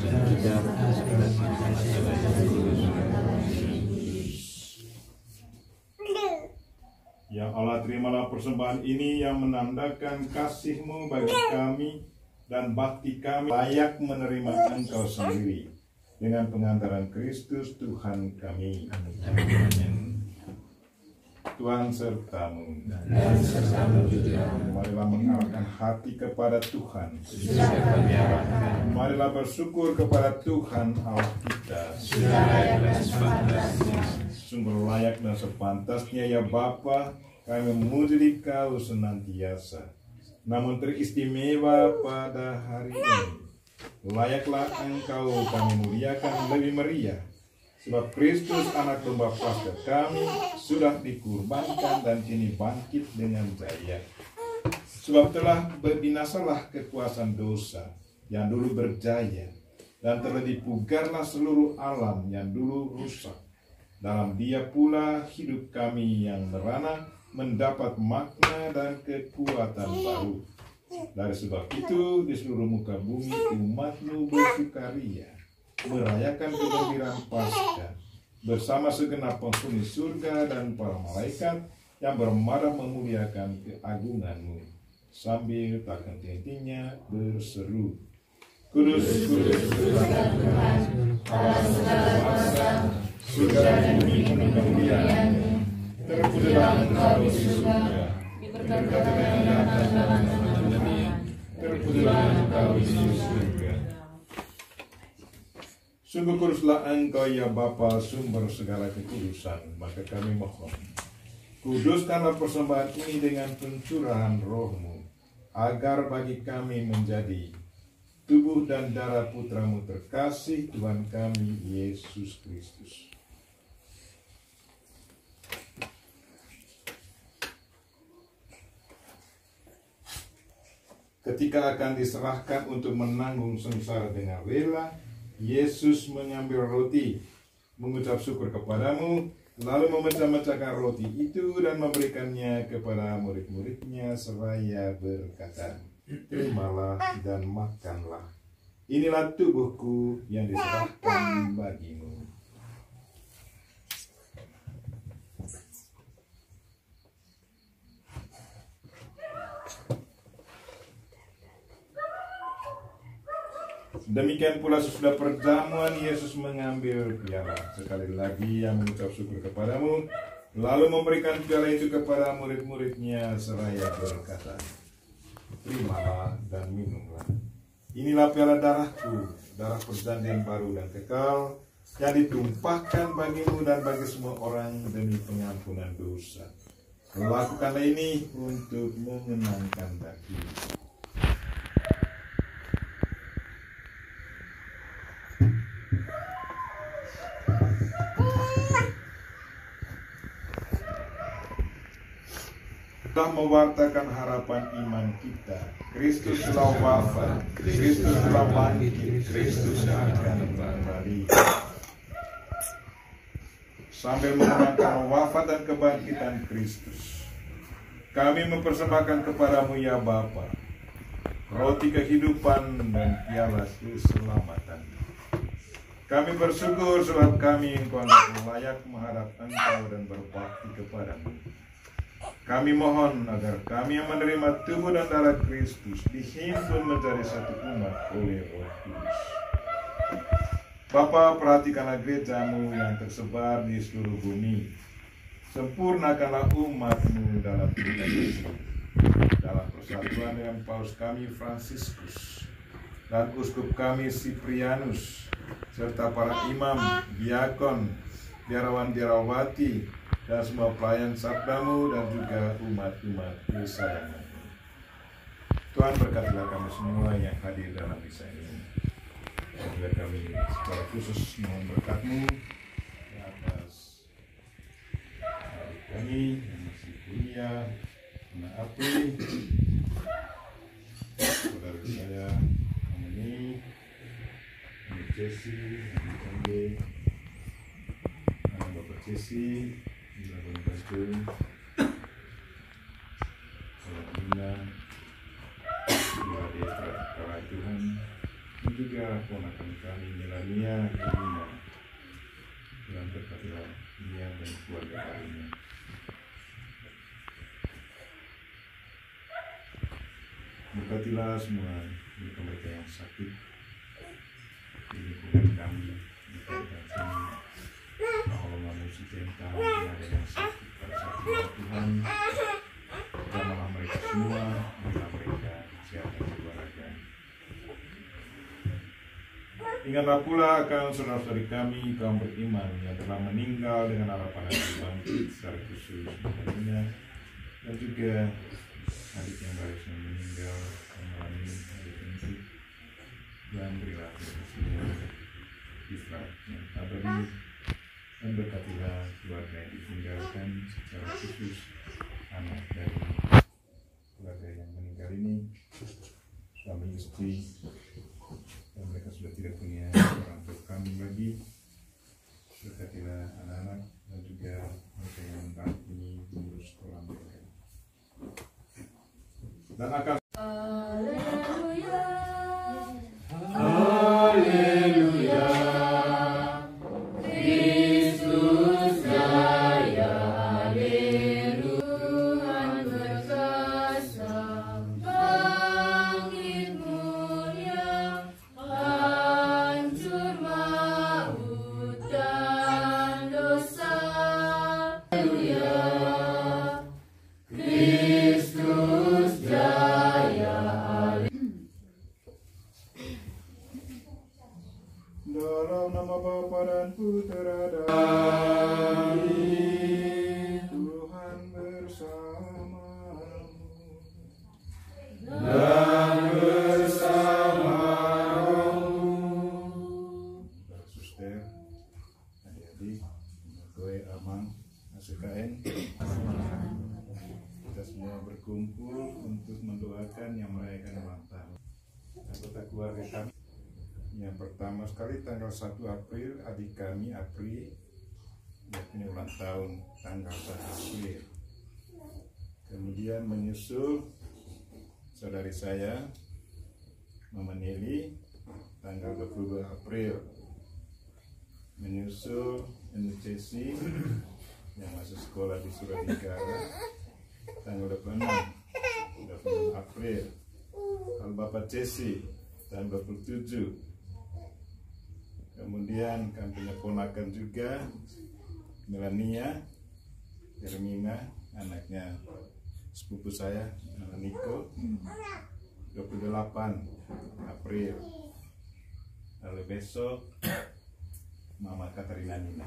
Ya Allah, terimalah persembahan ini yang menandakan kasih-Mu bagi kami dan bakti kami layak menerima Engkau sendiri dengan pengantaran Kristus Tuhan kami. Amin. Tuhan sertamu. Marilah mengarahkan hati kepada Tuhan. Marilah bersyukur kepada Tuhan Allah kita. Sungguh layak dan sepantasnya ya Bapa, kami memuji Kau senantiasa. Namun teristimewa pada hari ini, layaklah Engkau kami muliakan lebih meriah. Sebab Kristus anak domba Paskah kami sudah dikurbankan dan kini bangkit dengan jaya. Sebab telah berbinasalah kekuasaan dosa yang dulu berjaya, dan telah dipugarlah seluruh alam yang dulu rusak. Dalam Dia pula hidup kami yang merana mendapat makna dan kekuatan baru. Dari sebab itu di seluruh muka bumi umat-Mu bersukaria, merayakan kegembiraan Paskah bersama segenap penghuni surga dan para malaikat yang bermarah memuliakan keagungan-Mu, sambil tak henti-hentinya berseru, Kudus, kudus, kudus Tuhan, Allah segala kuasa, surga dan bumi penuh kemuliaan-Mu. Terpujilah Engkau di surga, diberkatilah anak-anak Tuhan, terpujilah Engkau di surga. Sungguh kuduslah Engkau ya Bapa, sumber segala kekudusan, maka kami mohon, kuduskanlah persembahan ini dengan pencurahan Roh-Mu, agar bagi kami menjadi tubuh dan darah Putra-Mu terkasih, Tuhan kami Yesus Kristus. Ketika akan diserahkan untuk menanggung sengsara dengan rela, Yesus mengambil roti, mengucap syukur kepadamu, lalu memecah-mecahkan roti itu dan memberikannya kepada murid-muridnya seraya berkata, terimalah dan makanlah. Inilah tubuhku yang diserahkan bagimu. Demikian pula sesudah perjamuan Yesus mengambil piala. Sekali lagi yang mengucap syukur kepadamu, lalu memberikan piala itu kepada murid-muridnya seraya berkata, terimalah dan minumlah. Inilah piala darahku, darah perjanjian baru dan kekal, yang ditumpahkan bagimu dan bagi semua orang demi pengampunan dosa. Lakukanlah ini untuk mengenangkan daku. Telah mewartakan harapan iman kita. Kristus telah wafat, Kristus telah bangkit, Kristus akan kembali. Sambil mengenangkan wafat dan kebangkitan Kristus, kami mempersembahkan kepadamu ya Bapa, roti kehidupan dan piala keselamatan. Kami bersyukur sebab kami Engkau layak menghadap Engkau dan berbakti kepadamu. Kami mohon agar kami yang menerima tubuh dan darah Kristus dihimpun menjadi satu umat oleh Roh Kudus. Bapa, perhatikanlah gereja-Mu yang tersebar di seluruh bumi. Sempurnakanlah umat-Mu dalam kita Yesus, dalam persatuan dengan Paus kami Fransiskus dan Uskup kami Siprianus, serta para imam, diakon, biarawan-biarawati, dan semua pelayan sabda-Mu dan juga umat-umat kesayangan. Tuhan, berkatilah kami semua yang hadir dalam misa ini. Dan juga kami secara khusus mohon berkat-Mu di atas adik kami yang masih kuliah, anak Apri, saudara saya, Amani, Adik Jesse, Adik Ande, Bapak Jesse, Bapak Basdun, Bapak Bina, Bapak Desa para Tuhan, dan juga ponakan kami Melania, Bina, dan berkatilah dia dan keluarga kalinya. Berkatilah semua mereka-mereka yang sakit di lingkungan kami, berkatilah semua Allah musik tentang ada yang sakit pada saat ini Tuhan, jamahlah mereka semua, berilah mereka kesehatan keluarga. Ingatlah pula akan saudara-saudari kami kaum beriman yang telah meninggal dengan harapan akan bangkit secara khusus tentunya, dan juga adik yang baru saja meninggal yang mengalami adik ini, dan berilah mereka semua Israel yang abadi. Dan berkatilah keluarga yang ditinggalkan secara khusus anak dari keluarga yang meninggal ini, suami istri, dan akan Haleluya. Haleluya. Kristus jaya. Haleluya. Tuhan berkuasa. Bangkit mulia. Hancur maut dan dosa. Haleluya. Kristus jaya. Dalam nama Bapa dan Putera dan Amin. Tuhan bersamamu dan bersama rohmu. Suster, adik-adik, gue Amang, A C K N. Kita semua berkumpul untuk mendoakan yang merayakan ulang tahun anggota keluarga kami. Yang pertama sekali tanggal satu April adik kami Apri yakni ulang tahun tanggal satu April. Kemudian menyusul saudari saya Mama Neli tanggal dua puluh dua April. Menyusul Enu Cesi yang masuk sekolah di Suranegara tanggal dua puluh enam April. Kalau Bapak Cesi tanggal dua puluh tujuh. Kemudian kami punya ponakan juga Melania Hermina, anaknya sepupu saya Niko, dua puluh delapan April. Lalu besok Mama Katarina Nina.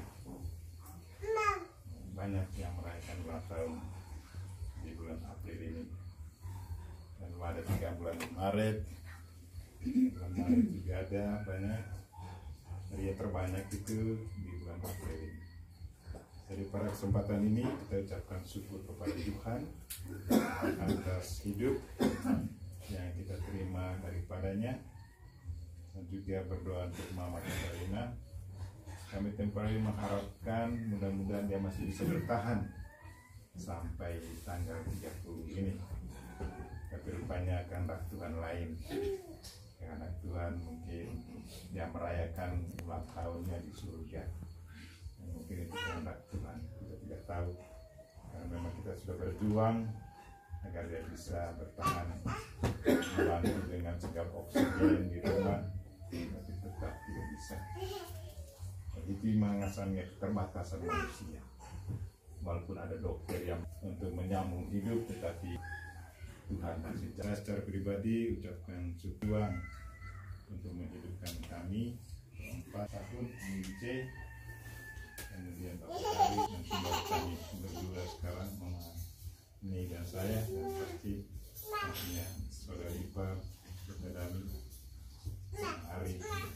Banyak yang merayakan ulang tahun di bulan April ini. Dan ada tiga bulan Maret. Bulan Maret juga ada banyak. Hari yang terbanyak itu di bulan April ini. Jadi pada kesempatan ini kita ucapkan syukur kepada Tuhan atas hidup yang kita terima daripadanya, dan juga berdoa untuk Mama Katarina. Kami temporary mengharapkan mudah-mudahan dia masih bisa bertahan sampai tanggal tiga puluh ini. Tapi rupanya kehendak Tuhan lain. Kehendak Tuhan mungkin yang merayakan ulang tahunnya di surga. Dan mungkin itu kehendak Tuhan, kita tidak tahu. Karena memang kita sudah berjuang agar dia bisa bertahan, membantu dengan segala oksigen di rumah, tapi tetap tidak bisa. Itu mengasannya keterbatasan manusia. Walaupun ada dokter yang untuk menyambung hidup, tetapi Tuhan masih. Saya secara pribadi ucapkan syukur untuk menghidupkan kami empat tahun di C, kemudian Bapak Ari dan saudara kami berdua sekarang, Mama Ni dan saya, dan pasti pastinya saudara Ipa, saudara Dami, Ari.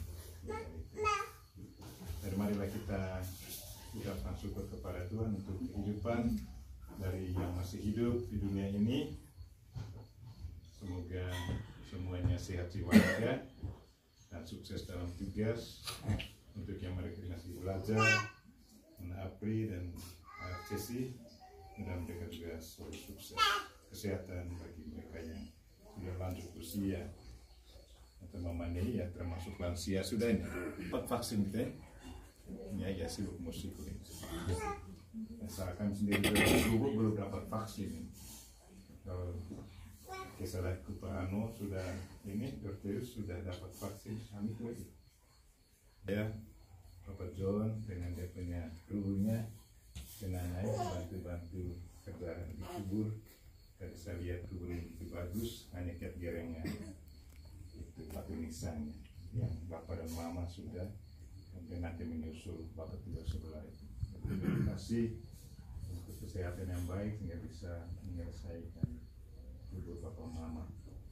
Dan marilah kita ucapkan syukur kepada Tuhan untuk kehidupan dari yang masih hidup di dunia ini. Semoga semuanya sehat jiwanya dan sukses dalam tugas. Untuk yang mereka masih belajar, Apri dan Cesi, dan mereka juga selalu sukses. Kesehatan bagi mereka yang sudah lanjut usia atau memandai, ya termasuk lansia sudah ini dapat vaksin kita. Ini aja sibuk musik ini. Misalkan sendiri dulu belum dapat vaksin. Kalau kisah Pak Ano sudah ini, dokter sudah dapat vaksin, kami lagi. Ya, Bapak John dengan dia punya krunya, dengan naik bantu-bantu kerja di kubur. Tadi saya lihat kubur itu bagus, hanya kiat gerengnya itu batu nisannya. Yang Bapak dan Mama sudah. Mungkin nanti menyusul Bapak tinggal sebelah itu. Terima kasih untuk kesehatan yang baik sehingga bisa menyelesaikan kubur Bapak Mama.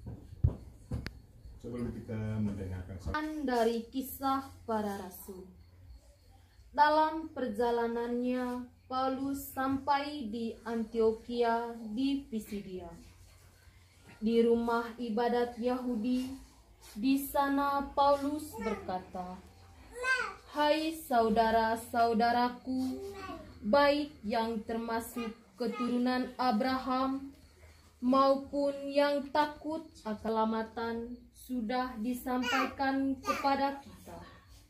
Sebelum kita mendengarkan dari Kisah Para Rasul. Dalam perjalanannya, Paulus sampai di Antioquia di Pisidia. Di rumah ibadat Yahudi, di sana Paulus berkata, "Hai saudara-saudaraku, baik yang termasuk keturunan Abraham maupun yang takut akan keselamatan sudah disampaikan kepada kita.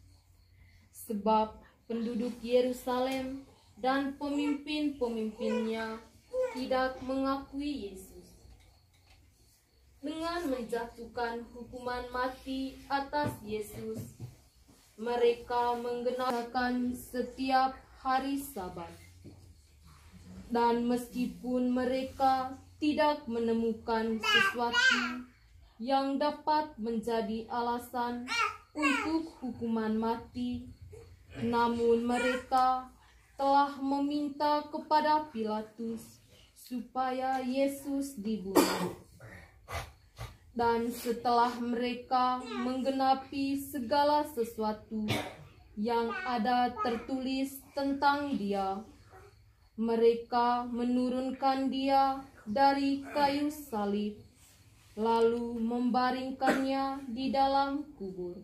Sebab penduduk Yerusalem dan pemimpin-pemimpinnya tidak mengakui Yesus. Dengan menjatuhkan hukuman mati atas Yesus, mereka menggenapkan setiap hari Sabat. Dan meskipun mereka tidak menemukan sesuatu yang dapat menjadi alasan untuk hukuman mati, namun mereka telah meminta kepada Pilatus supaya Yesus dibunuh. Dan setelah mereka menggenapi segala sesuatu yang ada tertulis tentang dia, mereka menurunkan dia dari kayu salib, lalu membaringkannya di dalam kubur.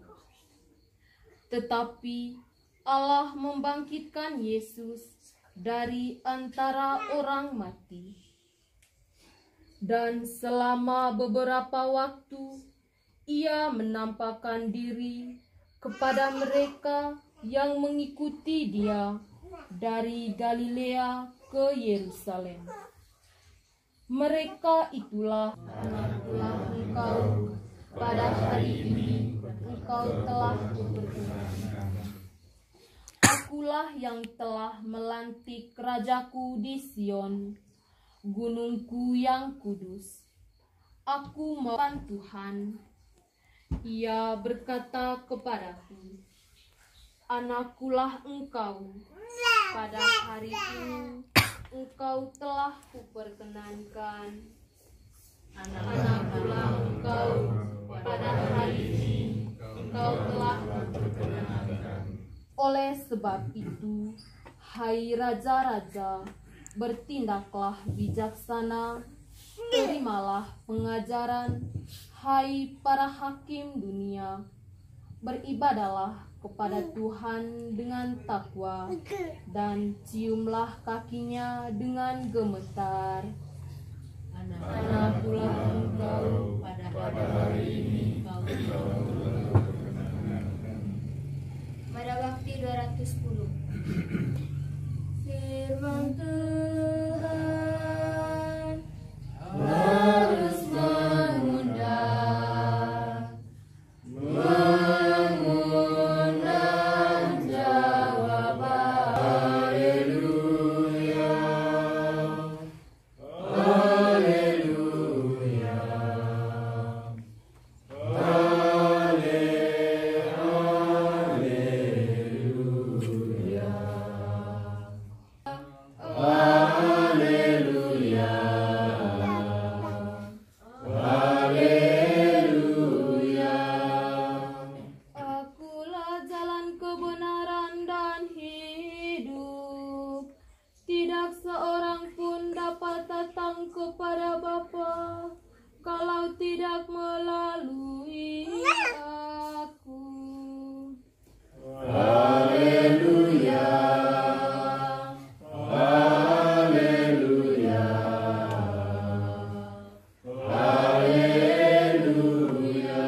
Tetapi Allah membangkitkan Yesus dari antara orang mati. Dan selama beberapa waktu, ia menampakkan diri kepada mereka yang mengikuti dia dari Galilea ke Yerusalem. Mereka itulah anak-anak engkau, pada hari ini engkau telah kuperkenankan. Akulah yang telah melantik rajaku di Sion, gunungku yang kudus. Aku mohon Tuhan. Ia berkata kepadaku, anakkulah engkau, pada hari ini engkau telah kuperkenankan. Anak-anakkulah engkau, pada hari ini engkau telah kuperkenankan. Oleh sebab itu, hai raja-raja, bertindaklah bijaksana, terimalah pengajaran, hai para hakim dunia, beribadahlah kepada Tuhan dengan takwa, dan ciumlah kakinya dengan gemetar. Anak-anakkulah engkau, pada hari ini engkau Pada Bakti dua ratus sepuluh. Firman Tuhan harus mengundang, mengundang jawaban. Haleluya, haleluya, kepada Bapa kalau tidak melalui aku. Haleluya, haleluya, haleluya.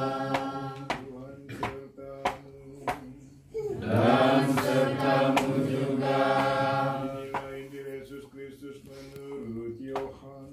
Dan sertamu juga. Yesus Kristus menurut Yohanes.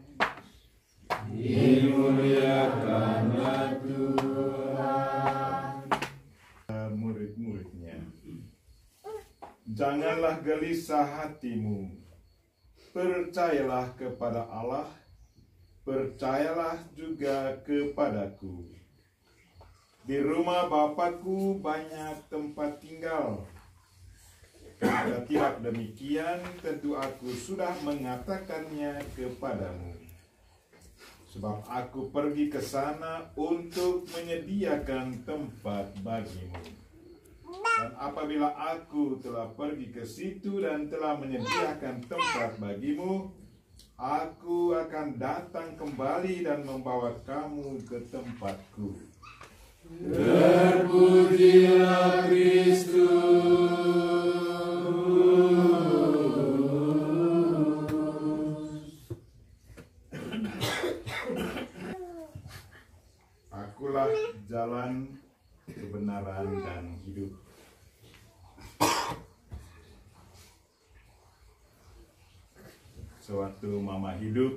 Dimuliakanlah Tuhan. Murid-muridnya, janganlah gelisah hatimu, percayalah kepada Allah, percayalah juga kepadaku. Di rumah Bapakku banyak tempat tinggal. Jika tidak demikian, tentu aku sudah mengatakannya kepadamu. Sebab aku pergi ke sana untuk menyediakan tempat bagimu. Dan apabila aku telah pergi ke situ dan telah menyediakan tempat bagimu, aku akan datang kembali dan membawa kamu ke tempatku. Terpujilah Kristus. Akulah jalan, kebenaran, dan hidup. Sewaktu mama hidup,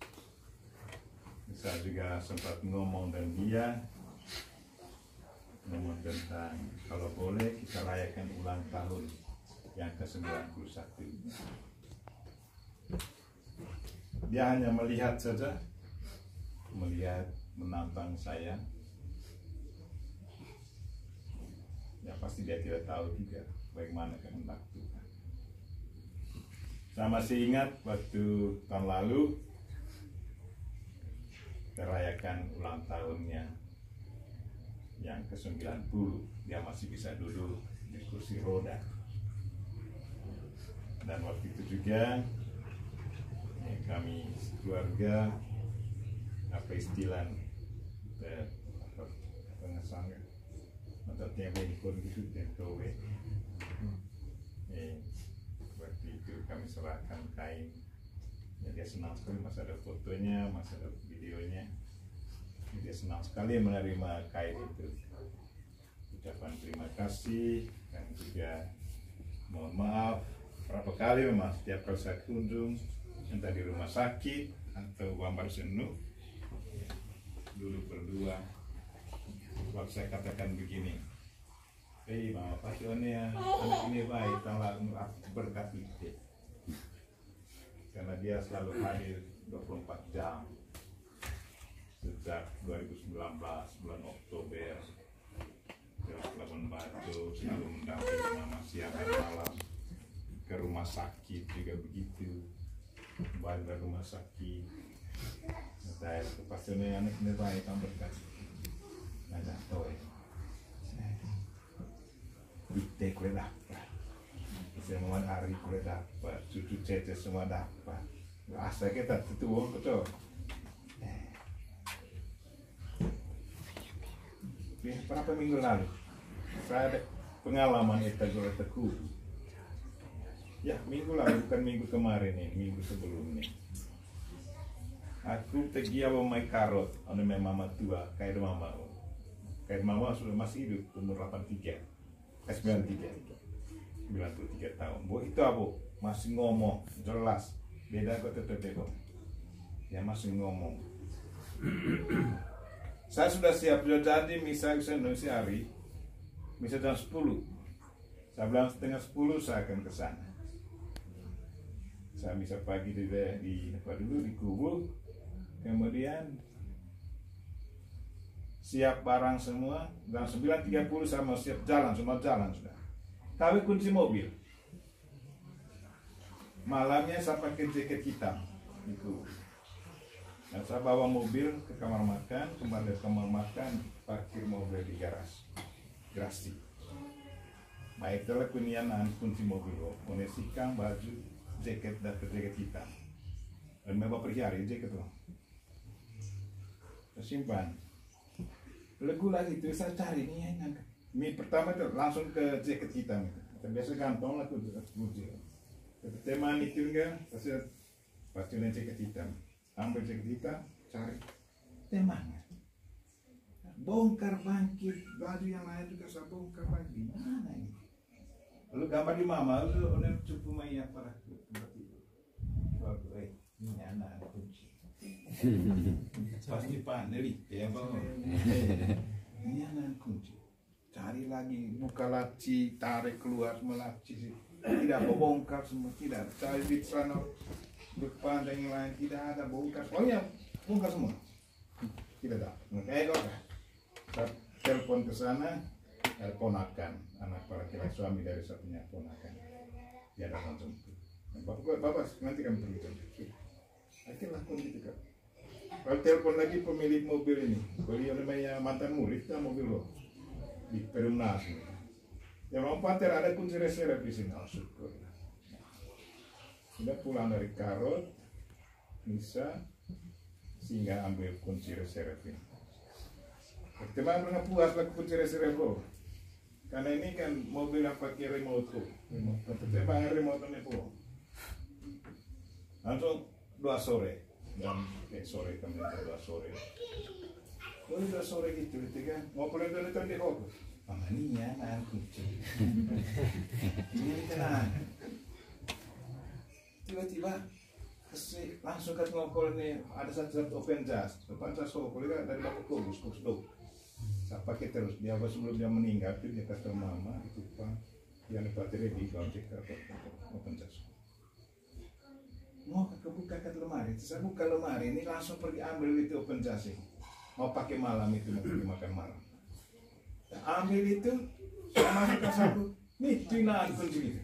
saya juga sempat ngomong dan dia ngomong tentang kalau boleh kita rayakan ulang tahun yang ke sembilan puluh satu. Dia hanya melihat saja, melihat, menantang saya. Ya pasti dia tidak tahu juga bagaimana kehendak Tuhan. Saya masih ingat waktu tahun lalu merayakan ulang tahunnya yang ke sembilan puluh, dia masih bisa duduk di kursi roda. Dan waktu itu juga ya, kami keluarga apa istilah apa pengesangnya atau tiap ikon gitu yang kowe. Eh, waktu itu kami serahkan kain. Ya, dia senang sekali, masih ada fotonya, masih ada videonya. Dia senang sekali menerima kain itu. Ucapan terima kasih dan juga mohon maaf. Berapa kali memang setiap kali saya kunjung, entah di rumah sakit atau Wambar Senu, dulu berdua, waktu saya katakan begini, hei mama pasionnya, anak ini baik, tolong berkati dia. Karena dia selalu hadir dua puluh empat jam sejak dua ribu sembilan belas bulan Oktober. Dia selalu membantu, selalu mendampingi mama siang dan malam, ke rumah sakit juga begitu, kembali dari rumah sakit. Saya pastinya anak ini baik, kamu berkati. Nggak tahu ya. Bitek kue dapat, semua hari kue dapat, cucu cece semua dapat. Asa kita itu wong betul. Berapa minggu lalu saya ada pengalaman itu gue teguh. Ya minggu lalu, bukan minggu kemarin nih, minggu sebelumnya. Aku pergi sama mai karot, anu mama tua, kayak mama. Kayak mama sudah masih hidup, umur delapan puluh tiga. sembilan puluh tiga sembilan puluh tiga tahun. Bu itu apa? Masih ngomong jelas. Beda kok tetep-tetep. Ya masih ngomong. Saya sudah siap, sudah jadi misa Indonesia hari. Misa jam sepuluh. Saya bilang setengah sepuluh saya akan ke sana. Saya misa pagi di di apa dulu di kubu. Kemudian siap barang semua, dan sembilan tiga puluh sama siap jalan, semua jalan sudah. Tapi kunci mobil. Malamnya saya pakai jaket hitam itu. Dan saya bawa mobil ke kamar makan, kembali ke kamar makan, parkir mobil di garasi. Garasi. Baik telah kunianan kunci mobil, menesikan baju, jaket dan jaket hitam. Dan memang pergi hari jaket itu. Saya simpan. Legu lagi itu saya cari nih yang mie pertama itu langsung ke jaket hitam itu. Biasa gantong lah tuh kunci. Teman itu enggak, saya pasti nih jaket hitam. Ambil jaket hitam, cari temannya. Bongkar bangkit, baju yang lain juga saya bongkar bangkit. Mana ini? Lalu gambar di mama, lalu udah cukup main apa lah tempat itu. Lalu, eh, ini anak kunci. Pasti pandai ya bang. Ini anak kunci. Cari lagi, buka laci, tarik keluar semua laci. Tidak apa bongkar semua, tidak. Cari di sana depan dan yang lain tidak ada bongkar. Oh ya, bongkar semua. Tidak ada. Kayak kau kan. Saya telepon ke sana, teleponakan anak para kira suami dari satunya ponakan. Dia datang jemput. Bapak, bapak nanti kami pergi jemput. Akhirnya kunci itu kan. Kalau telepon lagi pemilik mobil ini, beliau namanya mantan murid, kita mobil lo di Perumnas. Ya mau pater ada kunci reserve di sini, oh syukur. Sudah pulang dari Karot, bisa sehingga ambil kunci reserve ini. Teman pernah puas lah kunci reserve, karena ini kan mobil yang pakai remote, remote, teman remote ini pun. Langsung dua sore. Dan eh, sore kami dua sore Oh udah sore gitu, gitu kan, ngobrolin dulu kan di hobi. Mama ini ya, nah kucing. Ini tenang. Tiba-tiba kesini langsung kan ngobrol nih, ada satu-satu open jazz, open jazz ngobrol kan dari bapak kubus, kubus do. Saya pakai terus, dia sebelum dia meninggal tuh dia kata mama itu pak, dia dapat ready kalau cek open jazz. Mau ke buka ke lemari, saya buka lemari ini langsung pergi ambil itu open jazz ini. Mau pakai malam itu mau pergi makan malam. Ambil itu, saya masukkan saku, nih cinaan kunci.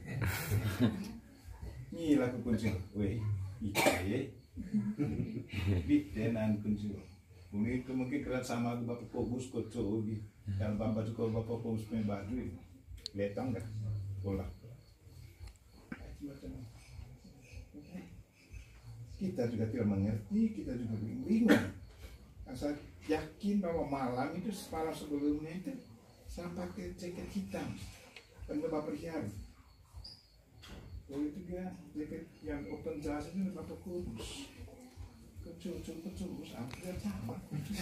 Nih laku kunci, weh, ikaye, bitenan kunci. Mungkin itu mungkin keren sama bapak pobus kocok lagi. Kalau bapak juga bapak pobus punya baju ini, letang nggak? Bola. Kita juga tidak mengerti, kita juga bingung. Saya yakin bahwa malam itu malam sebelumnya itu saya pakai jaket hitam dan bapak perhiasan. Oh itu dia jaket yang open jazz itu bapak kudus. Kecil-kecil kecil hampir sama.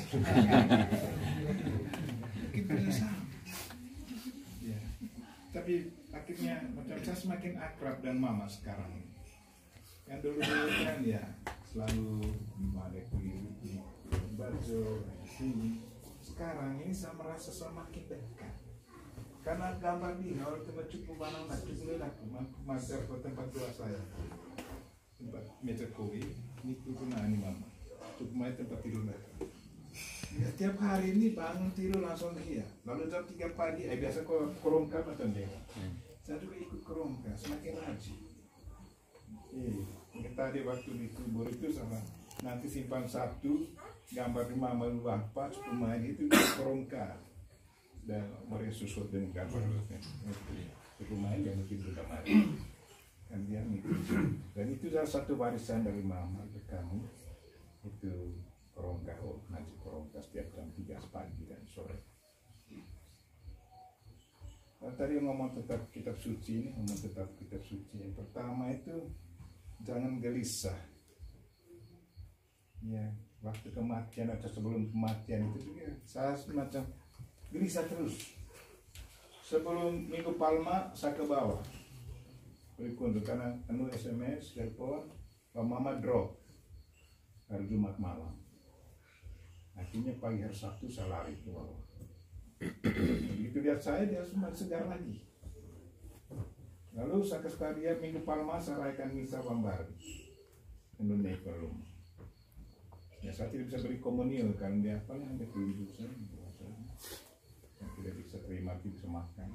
Kita sama. Ya. Tapi akhirnya macam saya semakin akrab dan mama sekarang. Yang dulu-dulu kan ya selalu ada keliru baju sini. Sekarang ini saya merasa semakin dekat karena gambar dia kalau tempat cukup mana nak cukup nak master ke tempat tua saya tempat meja kopi ini itu nah ini mama cukup main tempat tidur mereka ya, tiap hari ini bangun tidur langsung dia lalu jam tiga pagi eh biasa kau kerongka atau dia saya juga ikut kerongka semakin rajin eh tadi waktu di kubur itu sama nanti simpan satu gambar mama bapak rumah itu kerongka dan mereka susul dengan gambar rumah yang mungkin sudah mati kan dia dan itu salah satu warisan dari mama ke kamu itu kerongka oh nanti kerongka setiap jam tiga pagi dan sore. Nah, tadi ngomong tetap kitab suci ini ngomong tetap kitab suci yang pertama itu jangan gelisah ya. Waktu kematian atau sebelum kematian itu juga saya semacam gelisah terus. Sebelum minggu Palma saya ke bawah berikut karena anu S M S telepon Pak Mama drop hari Jumat malam. Akhirnya pagi hari Sabtu saya lari ke bawah. Begitu lihat saya dia semakin segar lagi. Lalu saya ke sekalian minggu Palma saya rayakan misa Bambari Indonesia belum. Ya saya tidak bisa beri komunion kan dia apa yang ada tujuh saya yang tidak bisa terima tidak bisa makan.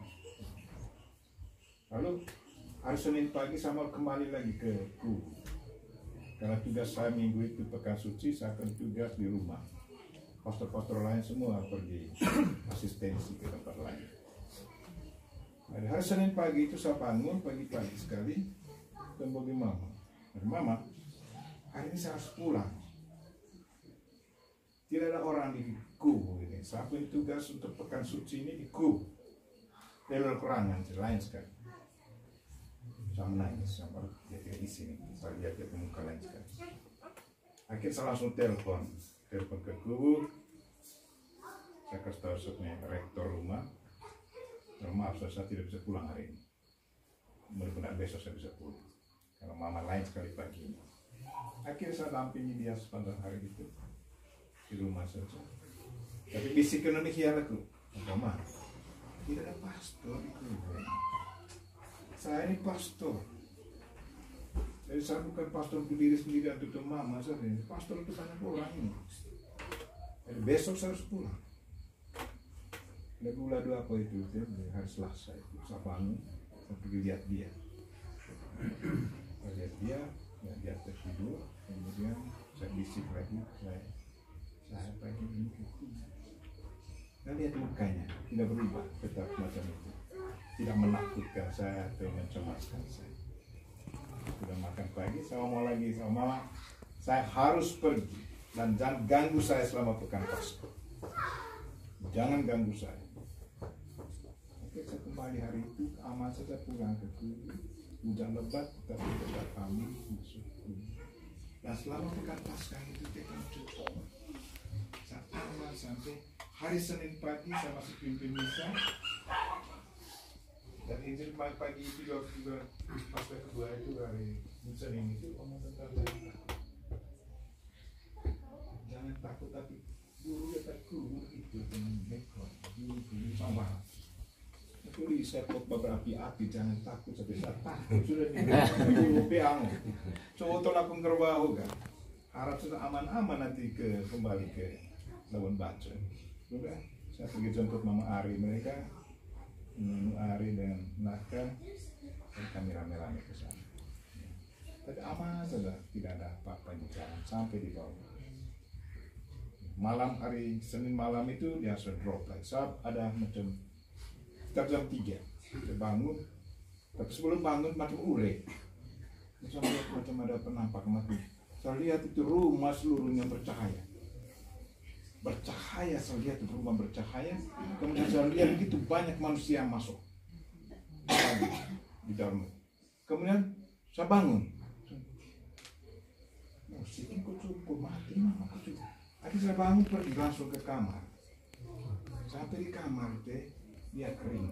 Lalu hari Senin pagi saya kembali lagi ke Kubu karena tugas saya minggu itu pekan suci saya akan tugas di rumah. Pastor-pastor lain semua pergi asistensi ke tempat lain. Hari, hari Senin pagi itu saya bangun pagi-pagi sekali dan bagi mama, mama hari ini saya harus pulang. Tidak ada orang di Kubu ini. Saya punya tugas untuk pekan suci ini di Kubu. Tidak kekurangan, lain sekali. Saya menangis, saya dia di sini. Saya lihat dia muka lain sekali. Akhirnya saya langsung telepon, telepon ke Kubu. Saya kasih tahu sebenarnya rektor rumah. Maaf, saya tidak bisa pulang hari ini. Mudah-mudahan besok saya bisa pulang. Karena mama lain sekali pagi ini. Akhirnya saya dampingi dia sepanjang hari itu. Di rumah saja. Tapi bisikan ini hiar aku, mama, tidak ada pastor itu. Saya ini pastor. Jadi saya bukan pastor berdiri sendiri untuk mama saja. Pastor itu banyak orang ini. Jadi besok saya harus pulang. Lagu lagu apa itu? Itu hari Selasa itu. Saya bangun, saya pergi lihat dia. Saya lihat dia, ya, dia tertidur. Kemudian saya bisik lagi. Saya saya pagi ini nah, lihat mukanya tidak berubah, tetap macam itu, tidak menakutkan saya atau mencemaskan saya. Sudah makan pagi, saya mau lagi sama mama, saya harus pergi dan jangan ganggu saya selama pekan Paskah. Jangan ganggu saya. Oke, saya kembali hari itu aman saja pulang ke Kubu. Hujan lebat, tapi tetap kami masuk Kubu. Dan selama pekan Paskah itu kita cukup. aman sampai hari Senin pagi saya masih pimpin misa. Dan Injil pagi itu juga, juga pasca kedua itu hari Senin itu ngomong tentang jangan takut. Jangan takut tapi guru ya takut itu pemikir guru sama. Itu di saya khotbah berapi-api jangan takut sampai saya takut sudah di guru peang. Coba tolak penggerbahu kan. Harap sudah aman-aman nanti ke kembali ke Labuan Bajo. Sudah saya pergi jemput Mama Ari mereka. Nunu Ari dengan Naka dan kami rame-rame ke sana. Tapi aman saja, tidak ada apa-apa di jalan sampai di bawah. Malam hari Senin malam itu dia sudah drop lagi. Saat ada macam sekitar jam tiga, saya bangun. Tapi sebelum bangun macam ure, saya lihat macam ada penampakan mati. Saya lihat itu rumah seluruhnya bercahaya. Bercahaya, saya lihat rumah bercahaya. Kemudian saya lihat begitu banyak manusia yang masuk di dalam. Kemudian saya bangun. Musik ikut cukup mati, mama cukup. Akhirnya saya bangun pergi langsung ke kamar. Sampai di kamar teh dia kering,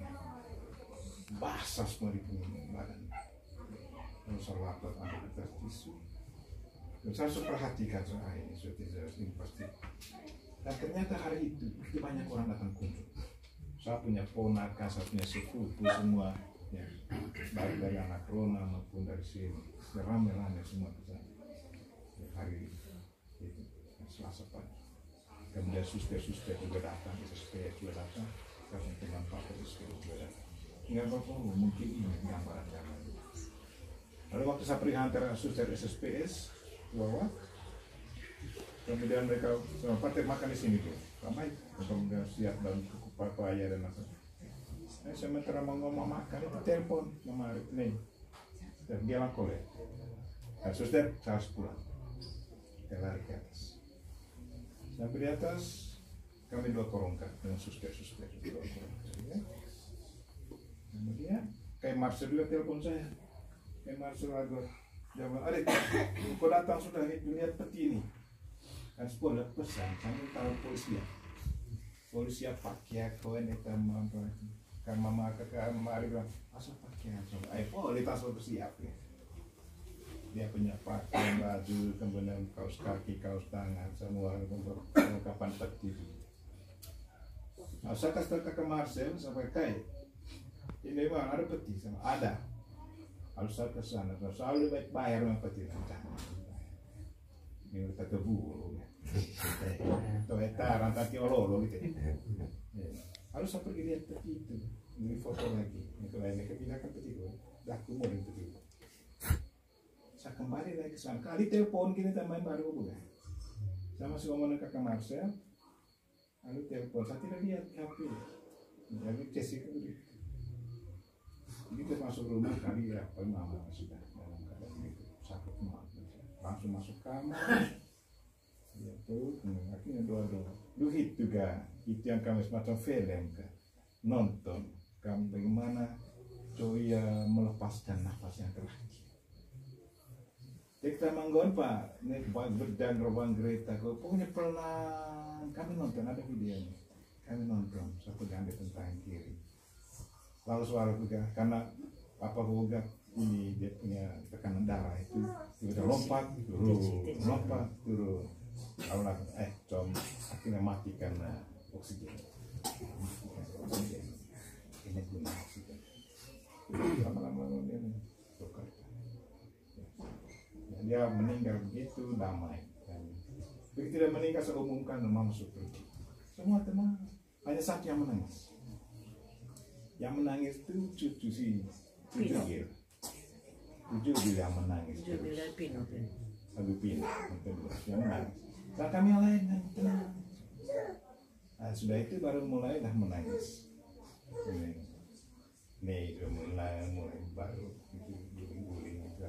basah semua di badan. Lalu saya lapor ambil kertas tisu. Dan saya harus perhatikan soal ini, sudah ini pasti. Dan ternyata hari itu, itu banyak orang datang kunjung. Saya punya ponakan, saya punya sepupu semua, ya, baik dari anak Rona maupun dari sini, ramai-ramai semua ke sana. Ya, hari itu, Selasa pagi. Kemudian suster-suster juga datang, S S P S juga datang, karena teman Papa S S P S juga datang. Enggak apa-apa, mungkin ini gambaran zaman. Lalu waktu saya pergi antara suster S S P S, bahwa kemudian mereka sama partai makan di sini tuh, ramai. Kemudian siap dalam kuku papaya dan apa. Nah, saya mentera mau ngomong makan itu telepon Mama Arif nih, dan dia langkol ya. Nah, suster, saya harus pulang. Saya lari ke atas. Sampai di atas, kami dua korongkan dengan suster-suster dua korongkan. Kemudian, kayak Marcel juga telepon saya. Kayak Marcel lagu, dia bilang, Adik, kau datang sudah lihat peti ini. Kan sekolah pesan, kami tahu polisi ya. Polisi ya pakai kau ini sama apa itu. Kan mama kakak mari bilang, asal pakai coba. Ayo, oh, kita sudah bersiap ya. Dia punya pakaian baju, kemudian kaos kaki, kaos tangan, semua untuk kelengkapan peti. Nah, saya kasih tahu ke Marcel sampai kayak ini bang ada peti sama ada. Harus saya ke sana, selalu baik bayar sama peti jangan. Ini kita keburu ya. Tuh eta rantati ololo gitu. Harus saya pergi lihat peti itu, ini foto lagi. Itu lainnya kebijakan peti itu, dah kumur itu peti. Saya kembali lagi ke sana. Kali telepon gini tambahin baru bukan. Saya masih ngomong dengan kakak Marcel. Lalu telepon, saya tidak lihat H P. Jadi Jessica begitu. Jadi kita masuk rumah kali ya, apa mama sudah dalam keadaan itu sakit mah. Langsung masuk kamar. Ya tuh, akhirnya doa-doa. Duhit juga, itu yang kami semacam film kan. Nonton, kami bagaimana Joya melepaskan nafas yang terakhir. Kita manggon Pak, ini berdan robang kereta, pokoknya pelan. Kami nonton ada videonya, kami nonton satu ganda tentang kiri. Lalu suara juga karena Papa Boga ini dia punya tekanan darah itu sudah lompat turun, lompat turun. Kalau eh com akhirnya mati karena oksigen. Oksigen ini guna oksigen. Lama-lama dia tukar. Dia meninggal begitu damai. Begitu dia meninggal saya umumkan mama masuk pergi. Semua tenang. Hanya satu yang menangis. Yang menangis itu cucu si cucu Gil. Cucu Gil yang menangis. Cucu Gil dari Pino. Aduh Pino. Yang menangis. Dan kami yang lain yang tenang. Nah, sudah itu baru mulai dah menangis. Ini, nih udah mulai mulai baru itu guling-guling itu.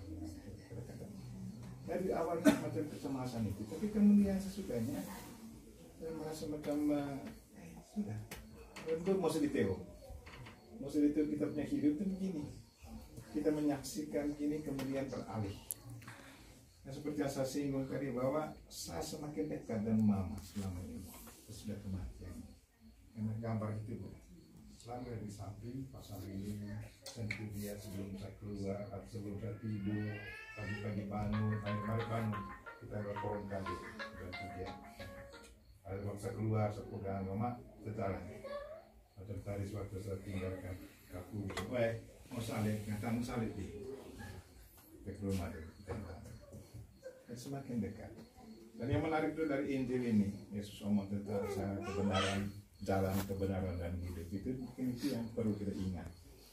Dari awal macam kecemasan itu, tapi kemudian sesudahnya saya merasa macam eh, sudah. Itu mau sedetail. Maksud itu kita punya hidup itu begini, kita menyaksikan gini kemudian beralih. Nah, seperti yang saya singgung tadi bahwa saya semakin dekat dengan mama selama ini sesudah kematian. Karena gambar itu Bu, selalu ada di samping pas hari ini sentuh dia sebelum saya keluar atau sebelum saya tidur, pagi-pagi bangun, hari-hari bangun kita laporkan gitu bantu dia. Ada waktu saya keluar, saya pegang mama, berjalan. Macam tadi suatu saya tinggalkan kaku, eh mau salib, ngatamu salib di ke rumah dia. Dan semakin dekat. Dan yang menarik itu dari Injil ini, Yesus ngomong tentang sana kebenaran, jalan kebenaran dan hidup. Itu mungkin itu yang perlu kita ingat.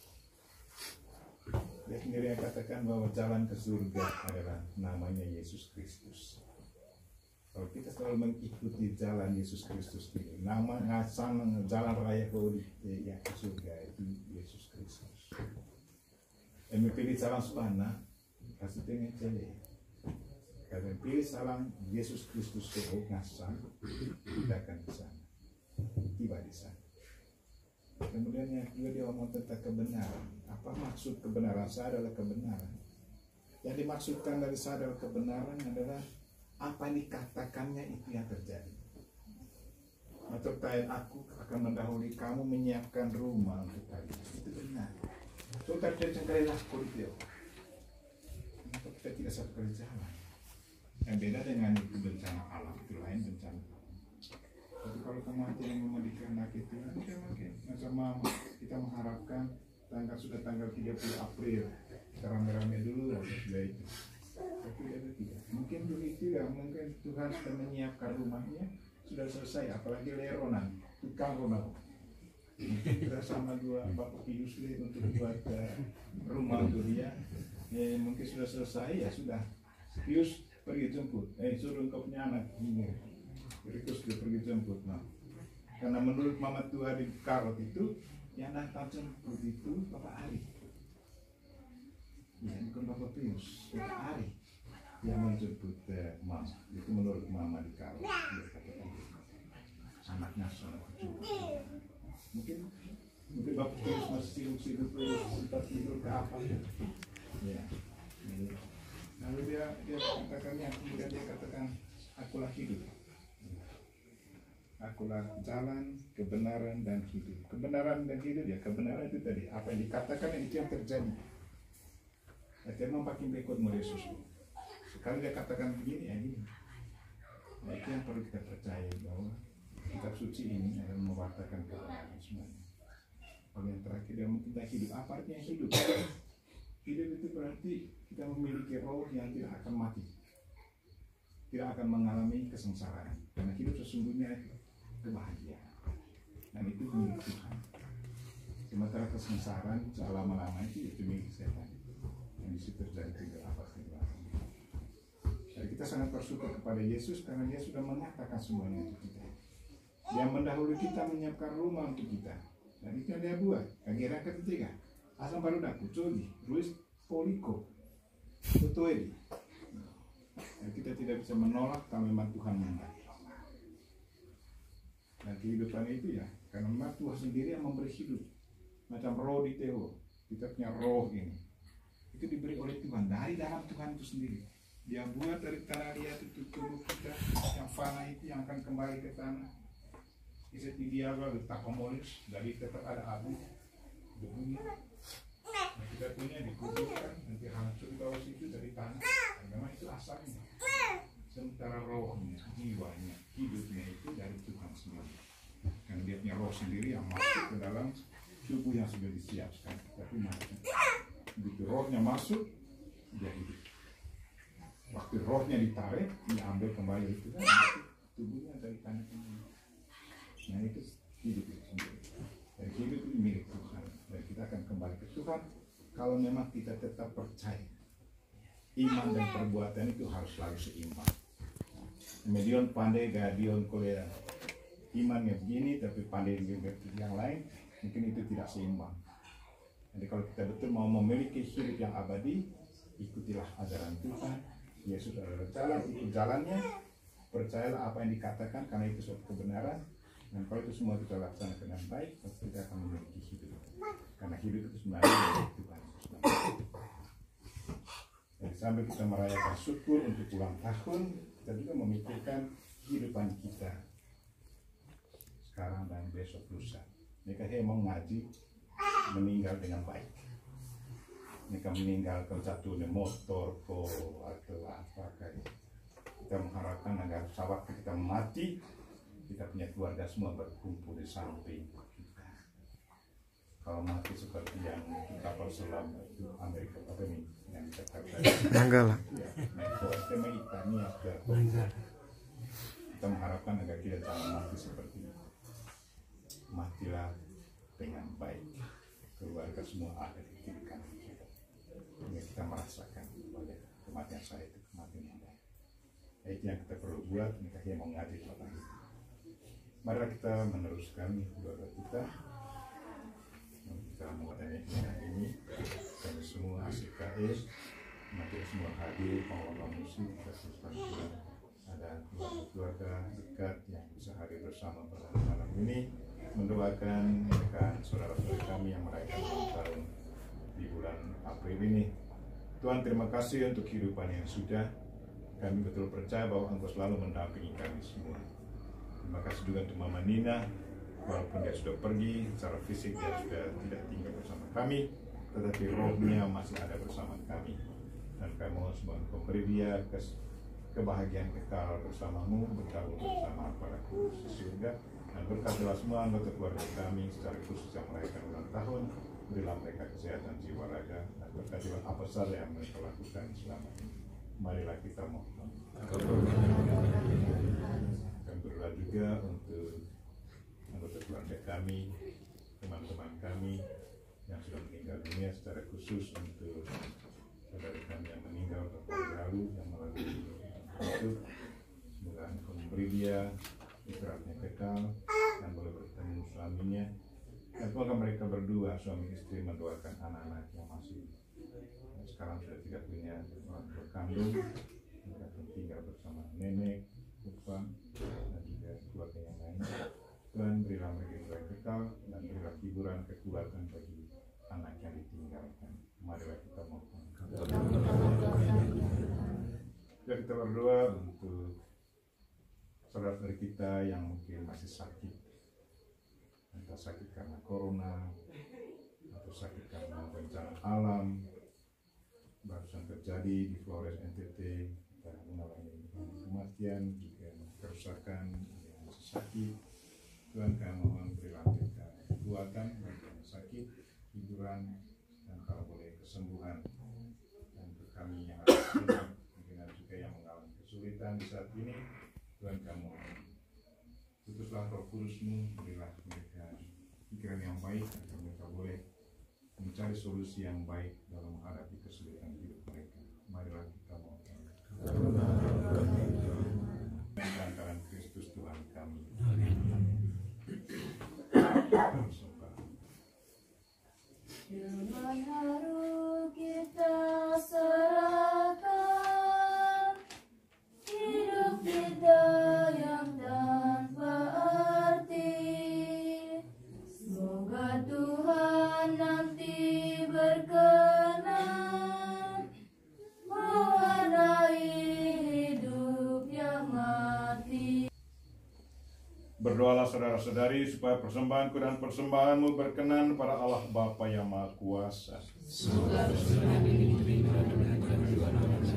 Dia sendiri yang katakan bahwa jalan ke surga adalah namanya Yesus Kristus. Kalau kita selalu mengikuti jalan Yesus Kristus ini, nama ngasang jalan raya ya ke surga itu Yesus Kristus. Yang pilih jalan Subhana, kasih tengah cewek. Kalau pilih salam Yesus Kristus ke ngasang, kita akan ke sana, tiba di sana. Kemudian yang kedua dia ngomong tentang kebenaran. Apa maksud kebenaran? Saya adalah kebenaran. Yang dimaksudkan dari saya adalah kebenaran adalah apa yang dikatakannya itu yang terjadi. Atau tayang aku akan mendahului kamu menyiapkan rumah untuk kalian. Itu benar. So tadi cengkalilah kulit kita tidak satu kali jalan. Yang beda dengan itu bencana alam, itu lain bencana alam. Tapi kalau kematian yang memandikan anak itu, kita makin macam kita mengharapkan tanggal sudah tanggal tiga puluh April, kita rame-rame dulu lah sudah itu. Tapi itu tidak. Mungkin begitu ya, mungkin Tuhan sudah menyiapkan rumahnya, sudah selesai. Apalagi leronan, tukang rumah. Mungkin kita sama dua Bapak Pius untuk buat uh, rumah untuk dia. Ya, mungkin sudah selesai ya sudah. Pius pergi jemput, eh suruh engkau punya anak ini, Rikus dia pergi jemput. Nah, karena menurut Mama Tua di Karot itu, yang datang jemput itu Bapak Ari, ya bukan Bapak Pius, Bapak Ari yang menjemput eh, Mama. Itu menurut Mama di Karot. Dia katakan anaknya sangat juga. Mungkin mungkin Bapak Pius masih sibuk-sibuk terus sempat tidur ke apa? Ya. Lalu dia dia katakannya, kemudian dia katakan akulah hidup, akulah jalan, kebenaran dan hidup. Kebenaran dan hidup ya, kebenaran itu tadi apa yang dikatakan itu yang terjadi. Ya, dia makin berikut Yesus. Sekali dia katakan begini ya ini. Nah, itu yang perlu kita percaya bahwa kitab suci ini akan mewartakan kebenaran semuanya. Kalau yang terakhir dia mungkin hidup. Apa artinya hidup? Hidup itu berarti kita memiliki roh yang tidak akan mati, tidak akan mengalami kesengsaraan. Karena hidup sesungguhnya kebahagiaan, dan itu milik Tuhan. Sementara kesengsaraan selama-lama itu itu milik setan. Yang disitu terjadi kegelapan kegelapan. Jadi kita sangat bersyukur kepada Yesus karena Dia sudah mengatakan semuanya untuk kita. Dia mendahului kita menyiapkan rumah untuk kita. Dan itu yang Dia buat. Kira ketiga. Asam baru dah kucuri, ruis poliko, betul ini. Kita tidak bisa menolak kalau memang Tuhan menghendaki. Dan kehidupan itu ya, karena memang Tuhan sendiri yang memberi hidup. Macam roh di Teo, kita punya roh ini. Itu diberi oleh Tuhan dari dalam Tuhan itu sendiri. Dia buat dari tanah liat itu tubuh kita yang fana itu yang akan kembali ke tanah. Bisa didiaga letak komunis, dari tetap ada abu, debunya. Nah, kita punya dikuburkan, nanti hancur di bawah situ dari tanah. Dan memang itu asalnya. Sementara rohnya, jiwanya, hidupnya itu dari Tuhan sendiri. Karena dia punya roh sendiri yang masuk ke dalam tubuh yang sudah disiapkan. Tapi mati. Begitu rohnya masuk, dia hidup. Waktu rohnya ditarik, diambil kembali itu kan tubuhnya dari tanah ini. Nah itu hidup itu sendiri. Dari hidup itu milik Tuhan. Dan kita akan kembali ke Tuhan kalau memang kita tetap percaya. Iman dan perbuatan itu harus selalu seimbang. Medion pandai gadion kolera. Imannya begini tapi pandai yang lain, mungkin itu tidak seimbang. Jadi kalau kita betul mau memiliki hidup yang abadi, ikutilah ajaran Tuhan. Yesus adalah jalan, ikut jalannya. Percayalah apa yang dikatakan karena itu suatu kebenaran. Dan kalau itu semua kita laksanakan dengan baik, kita akan memiliki hidup. Karena hidup itu sebenarnya dari Tuhan. Jadi sambil kita merayakan syukur untuk ulang tahun, kita juga memikirkan kehidupan kita sekarang dan besok lusa. Mereka mau ngaji meninggal dengan baik. Mereka meninggal kalau jatuhnya motor ko atau apa kayak. Kita mengharapkan agar sawat kita mati, kita punya keluarga semua berkumpul di samping kita. Kalau mati seperti yang di kapal selam itu Amerika apa ini yang kita katakan. Nanggala. Ya, kita mengharapkan agar kita jangan mati seperti itu. Matilah dengan baik, keluarga semua ada di kiri kanan kita. Ini kita merasakan bahwa kematian saya itu kematian yang baik. Itu yang kita perlu buat. Ini yang mau ngaji tentang itu. Mari kita meneruskan doa kita. Kita menguatkan ini. Kami semua A C K E, mari semua hadir, pengelola musik, kita teruskan ada keluarga dekat yang bisa hadir bersama pada malam ini. Mendoakan rekan saudara-saudara kami yang merayakan ulang tahun di bulan April ini. Tuhan, terima kasih untuk kehidupan yang sudah. Kami betul percaya bahwa Engkau selalu mendampingi kami semua. Terima kasih juga untuk Mama Nina, walaupun dia sudah pergi secara fisik, dia sudah tidak tinggal bersama kami, tetapi rohnya masih ada bersama kami. Dan kami mohon semua memberi dia kebahagiaan kekal bersamamu, bergabung bersama para kudus di surga. Dan berkatilah semua anggota keluarga kami secara khusus yang merayakan ulang tahun. Berilah mereka kesehatan jiwa raga, dan berkatilah apa saja yang mereka lakukan selama ini. Marilah kita mohon. Kami berdoa juga untuk anggota keluarga kami, teman-teman kami yang sudah meninggal dunia, secara khusus untuk saudara kami yang meninggal beberapa hari lalu yang melalui itu. Semoga Engkau memberi dia istirahatnya kekal dan boleh bertemu suaminya. Dan semoga mereka berdua, suami istri, mendoakan anak-anak yang masih sekarang sudah tidak punya orang berkandung, mereka pun tinggal bersama nenek, opa, dan juga keluarga yang lain. Tuhan, berilah mereka istirahat kekal dan berilah hiburan kekuatan bagi anak yang ditinggalkan. Marilah kita mohon. Ya, kita berdoa untuk saudara-saudara kita yang mungkin masih sakit, entah sakit karena corona atau sakit karena bencana alam barusan terjadi di Flores N T T, kita mengalami kematian juga kerusakan yang masih sakit. Tuhan, kami mohon berilah mereka kekuatan bagi yang sakit, hiburan, dan kalau boleh kesembuhan. Dan untuk kami yang harus mungkin juga yang mengalami kesulitan di saat ini, Tuhan, kamu putuslah Roh Kudus-Mu, berilah mereka pikiran yang baik agar mereka boleh mencari solusi yang baik dalam menghadapi kesulitan hidup mereka. Marilah kita mohon. Antara Kristus Tuhan kami. Firman harus kita serahkan, hidup kita yang tanpa arti. Semoga Tuhan nanti berkenan mewarnai hidup yang mati. Berdoalah saudara-saudari supaya persembahanku dan persembahanmu berkenan pada Allah Bapa yang Maha Kuasa. Semoga persembahan ini diterima dan berkenan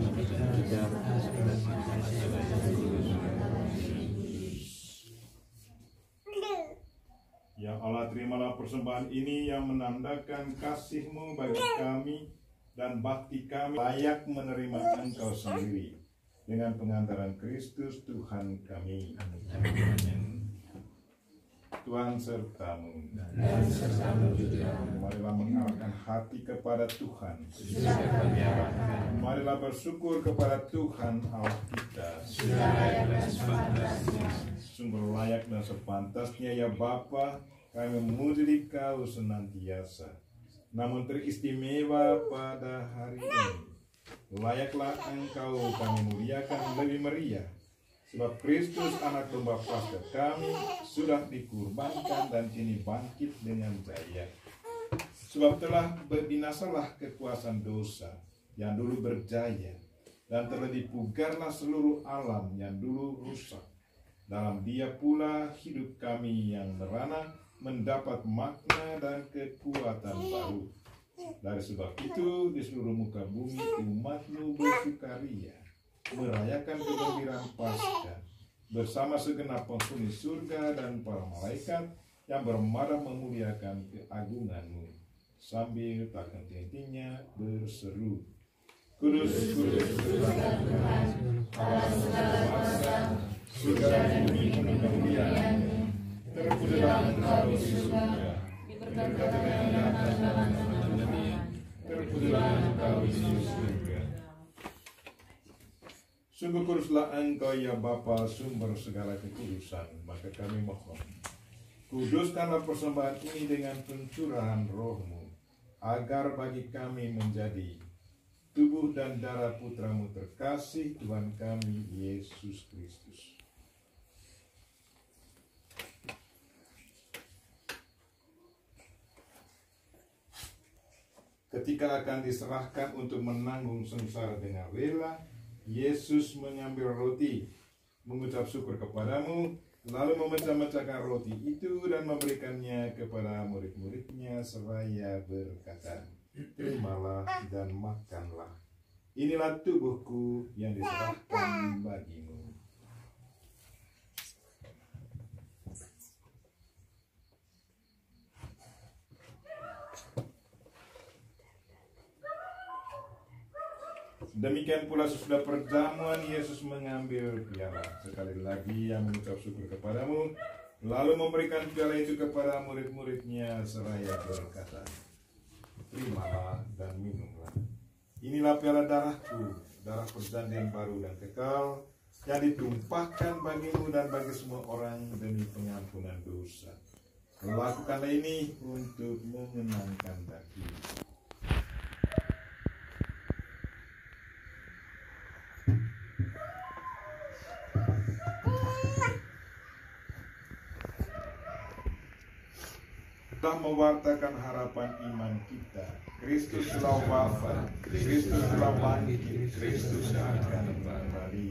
Ya Allah, terimalah persembahan ini yang menandakan kasih-Mu bagi kami dan bakti kami layak menerima Engkau sendiri dengan pengantaran Kristus Tuhan kami. Amin. Tuhan sertamu. dan sertamu juga. Marilah mengarahkan hati kepada Tuhan. Sudah kami arahkan. Marilah bersyukur kepada Tuhan Allah kita. Sudah layak dan sepantasnya. Sungguh layak dan sepantasnya ya Bapa, kami memuji Dikau senantiasa. Namun teristimewa pada hari ini, layaklah Engkau kami muliakan lebih meriah. Sebab Kristus anak domba Paskah kami sudah dikurbankan dan kini bangkit dengan jaya. Sebab telah berbinasalah kekuasaan dosa yang dulu berjaya, dan telah dipugarlah seluruh alam yang dulu rusak. Dalam Dia pula hidup kami yang merana mendapat makna dan kekuatan baru. Dari sebab itu di seluruh muka bumi umat-Mu bersukaria, merayakan kegembiraan Paskah bersama segenap penghuni surga dan para malaikat yang bermarah memuliakan keagungan-Mu, sambil tak henti-hentinya berseru, Kudus, kudus, kudus Tuhan, Allah segala kuasa, surga dan bumi penuh kemuliaan-Mu. Terpujilah Engkau di surga, diberkatilah anak-anak Nabi, terpujilah Engkau di surga. Sungguh kuduslah Engkau ya Bapa, sumber segala kekudusan, maka kami mohon, kuduskanlah persembahan ini dengan pencurahan Roh-Mu, agar bagi kami menjadi tubuh dan darah Putra-Mu terkasih, Tuhan kami Yesus Kristus. Ketika akan diserahkan untuk menanggung sengsara dengan rela, Yesus mengambil roti, mengucap syukur kepadamu, lalu memecah-mecahkan roti itu dan memberikannya kepada murid-muridnya seraya berkata, terimalah dan makanlah. Inilah tubuhku yang diserahkan bagimu. Demikian pula sesudah perjamuan Yesus mengambil piala. Sekali lagi yang mengucap syukur kepadamu, lalu memberikan piala itu kepada murid-muridnya seraya berkata, terimalah dan minumlah. Inilah piala darahku, darah perjanjian baru dan kekal, yang ditumpahkan bagimu dan bagi semua orang demi pengampunan dosa. Lakukanlah ini untuk menyenangkan daku. Telah mewartakan harapan iman kita. Kristus telah wafat, Kristus telah bangkit, Kristus akan kembali.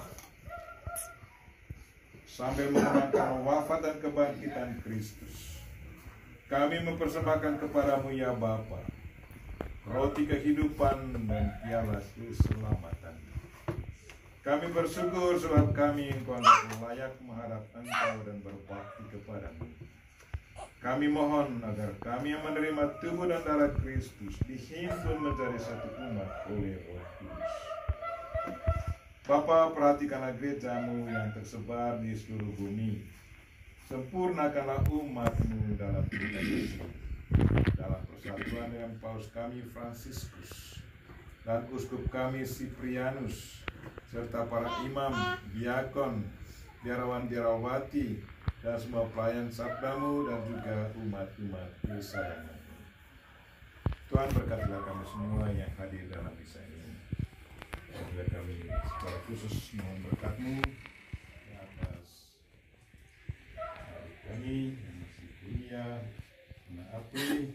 Sambil mengenangkan wafat dan kebangkitan Kristus, kami mempersembahkan kepadamu ya Bapa, roti kehidupan dan piala keselamatan. Kami bersyukur sebab kami Engkau anggap layak menghadap Engkau dan berbakti kepadamu. Kami mohon agar kami yang menerima tubuh dan darah Kristus dihimpun menjadi satu umat oleh Roh Kudus. Bapa, perhatikanlah gereja-Mu yang tersebar di seluruh bumi. Sempurnakanlah umat-Mu dalam kasih, dalam persatuan dengan Paus kami Fransiskus dan Uskup kami Siprianus, serta para imam, diakon, biarawan-biarawati, dan semua pelayan sabda-Mu dan juga umat-umat kesayangan-Mu. Tuhan, berkatilah kami semua yang hadir dalam misa ini. Dan juga kami secara khusus mohon berkat-Mu di atas adik kami yang masih kuliah, anak Apri,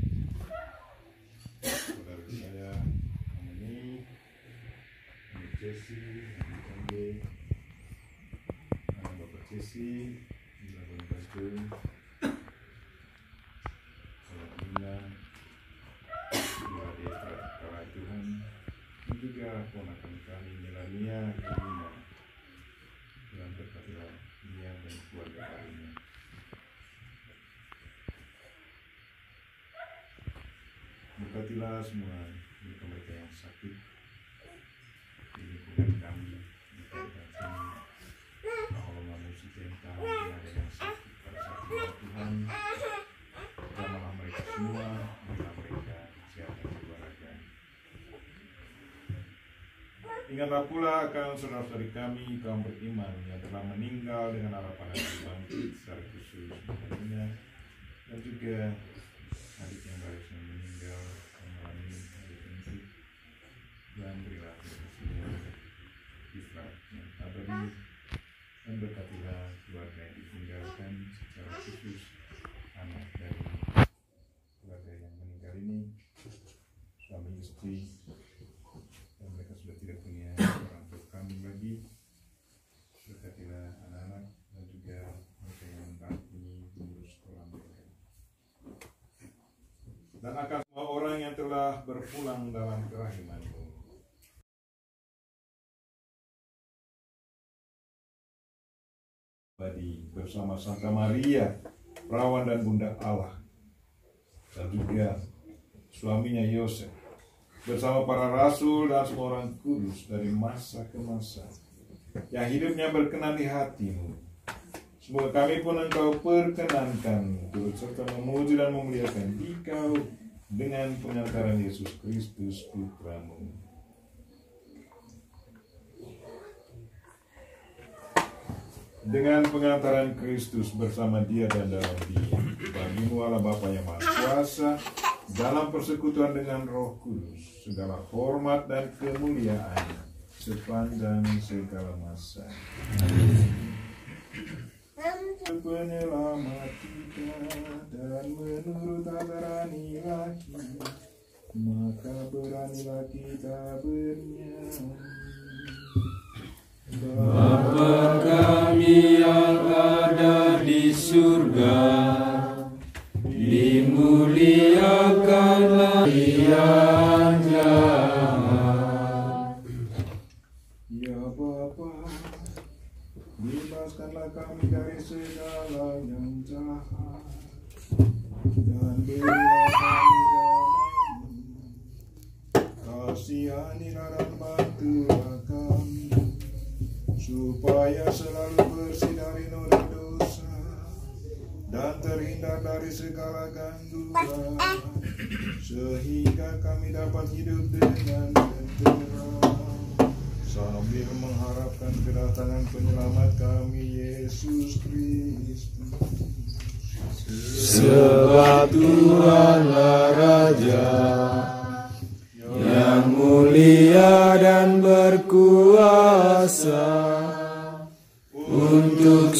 saudara saya, Amani, Anak Jesse, Anak Cande, Anak Bapak Jesse, Anak Baju, Anak Nina, Dua Desa Kala Tuhan, dan juga ponakan kami Melania, Nina, dan berkatilah dia dan keluarga kalinya. Berkatilah semua mereka-mereka yang sakit di lingkungan kami, di kawasan sini. Allah mengucapkan ada yang sakit pada saat ini Tuhan, jamahlah mereka semua, berilah mereka kesehatan keluarga. Ingatlah pula akan saudara-saudari kami kaum beriman yang telah meninggal dengan harapan akan bangkit secara khusus mengenainya, dan juga adik yang baru saja meninggal yang mengalami adik ini, dan berilah mereka semua istirahat yang abadi, dan berkatilah keluarga yang ditinggalkan secara khusus anak dari keluarga yang meninggal ini, suami istri, dan akan semua orang yang telah berpulang dalam kerahiman-Mu. Bersama Santa Maria, perawan dan Bunda Allah, dan juga suaminya Yosef, bersama para rasul dan semua orang kudus dari masa ke masa, yang hidupnya berkenan di hati-Mu. Semoga kami pun Engkau perkenankan turut serta memuji dan memuliakan Dikau dengan pengantaran Yesus Kristus Putra-Mu. Dengan pengantaran Kristus bersama Dia dan dalam Dia, bagi-Mu Allah Bapa yang Maha Kuasa, dalam persekutuan dengan Roh Kudus, segala hormat dan kemuliaan sepanjang segala masa. Penyelamat kita dan menurut ajaran ilahi, maka beranilah kita bernyanyi. Bapa kami yang ada di surga, dimuliakanlah yang jahat. Ya Bapa, bebaskanlah kami dari segala yang jahat, dan berilah kami damai. Kasihanilah dan bantulah kami, supaya selalu bersih dari noda dosa dan terhindar dari segala gangguan, sehingga kami dapat hidup dengan tentera sambil mengharapkan kedatangan penyelamat kami, Yesus Kristus. Sebab Tuhanlah Raja yang mulia dan berkuasa untuk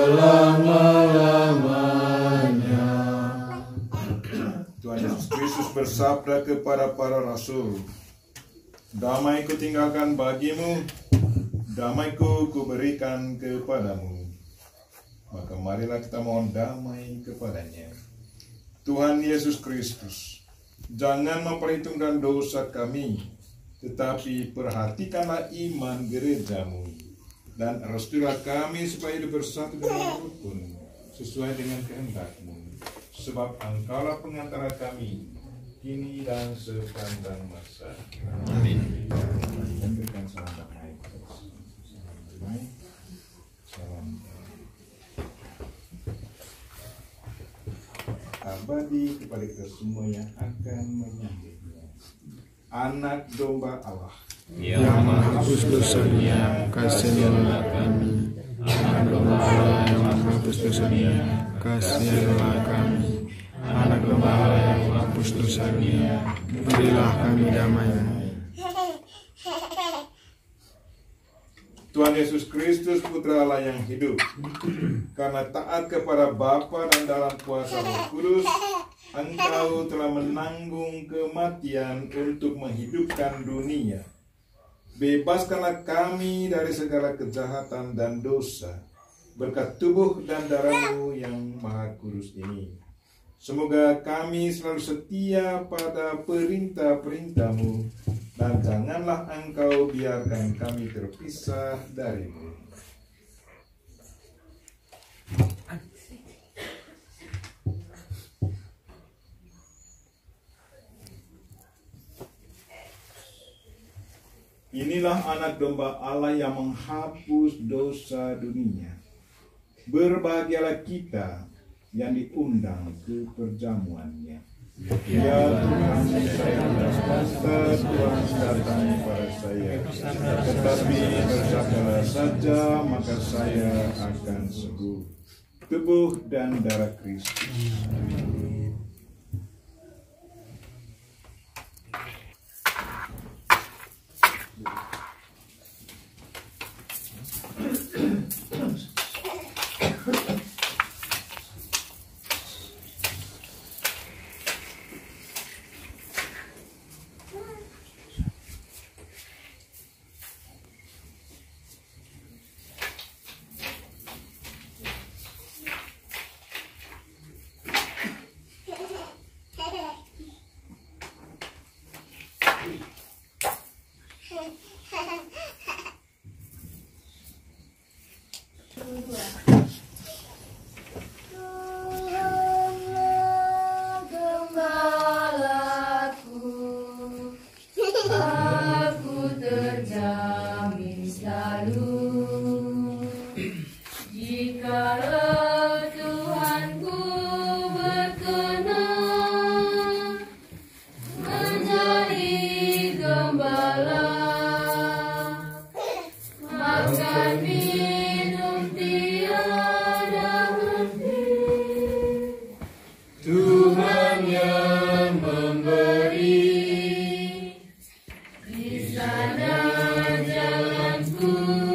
selama-lamanya. Tuhan Yesus Kristus bersabda kepada para rasul, "Damai ku tinggalkan bagimu, damai-Ku kuberikan kepadamu." Maka marilah kita mohon damai kepadanya. Tuhan Yesus Kristus, jangan memperhitungkan dosa kami, tetapi perhatikanlah iman gereja-Mu, dan restuilah kami supaya hidup bersatu dengan rukun sesuai dengan kehendak-Mu. Sebab Engkaulah pengantara kami kini dan sepanjang masa. Amin. Dan berikan salam damai. Salam abadi kepada kita semua yang akan menyambutnya. Anak domba Allah yang menghapus dosa dunia, kasihilah kami. Anak domba Allah yang menghapus dosa dunia, kasihilah kami. Anak domba Allah yang menghapus dosa dunia, berilah kami damai. Tuhan Yesus Kristus, Putra Allah yang hidup, karena taat kepada Bapa dan dalam kuasa Roh Kudus, Engkau telah menanggung kematian untuk menghidupkan dunia. Bebaskanlah kami dari segala kejahatan dan dosa, berkat tubuh dan darah-Mu yang Maha Kudus ini. Semoga kami selalu setia pada perintah-perintah-Mu, dan janganlah Engkau biarkan kami terpisah dari-Mu. Inilah anak domba Allah yang menghapus dosa dunia. Berbahagialah kita yang diundang ke perjamuannya. Ya Tuhan, saya tidak semesta Tuhan datang kepada saya, tetapi bersabdalah saja, maka saya akan sembuh. Tubuh dan darah Kristus. puluh dua. Aku terjamin selalu jikalau Tuhanku berkenan menjadi gembala, makan minum tiada henti. Tuhan yang memberi, Di sana jalanku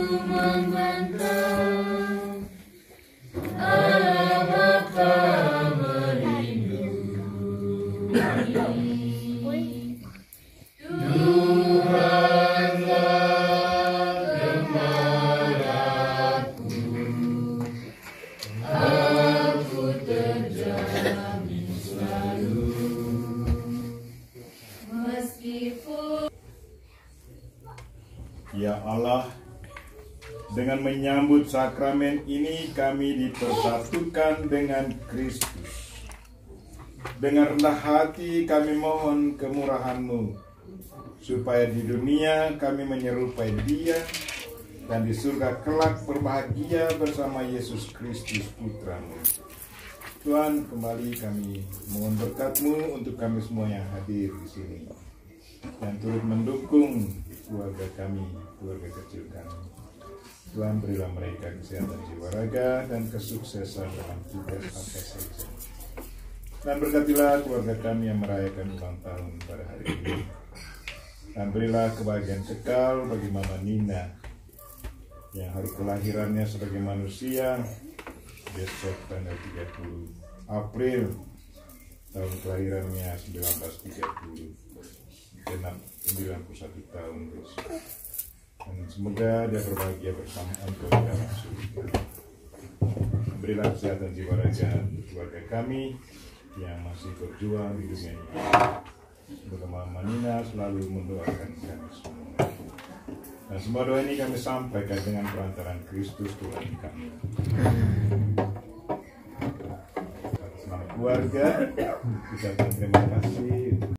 membentang, Allah Bapa melindungi. Tuhanlah gembalaku, aku terjamin selalu. Meskipun Ya Allah, dengan menyambut sakramen ini kami dipersatukan dengan Kristus. Dengan rendah hati kami mohon kemurahan-Mu, supaya di dunia kami menyerupai Dia, dan di surga kelak berbahagia bersama Yesus Kristus Putra-Mu. Tuhan, kembali kami mohon berkat-Mu untuk kami semua yang hadir di sini, dan turut mendukung keluarga kami, keluarga kecil kami. Tuhan, berilah mereka kesehatan jiwa raga dan kesuksesan dalam tugas apa saja. Dan berkatilah keluarga kami yang merayakan ulang tahun pada hari ini. Dan berilah kebahagiaan kekal bagi Mama Nina yang hari kelahirannya sebagai manusia besok tanggal tiga puluh April, tahun kelahirannya seribu sembilan ratus tiga puluh, genap sembilan puluh satu tahun besok. Dan semoga dia berbahagia bersama Engkau di dalam surga. Berilah kesehatan jiwa raga untuk keluarga kami yang masih berjuang di dunia ini. Bersama Manina selalu mendoakan kami semua. Dan semua doa ini kami sampaikan dengan perantaraan Kristus Tuhan kami. Selamat keluarga, kita terima kasih.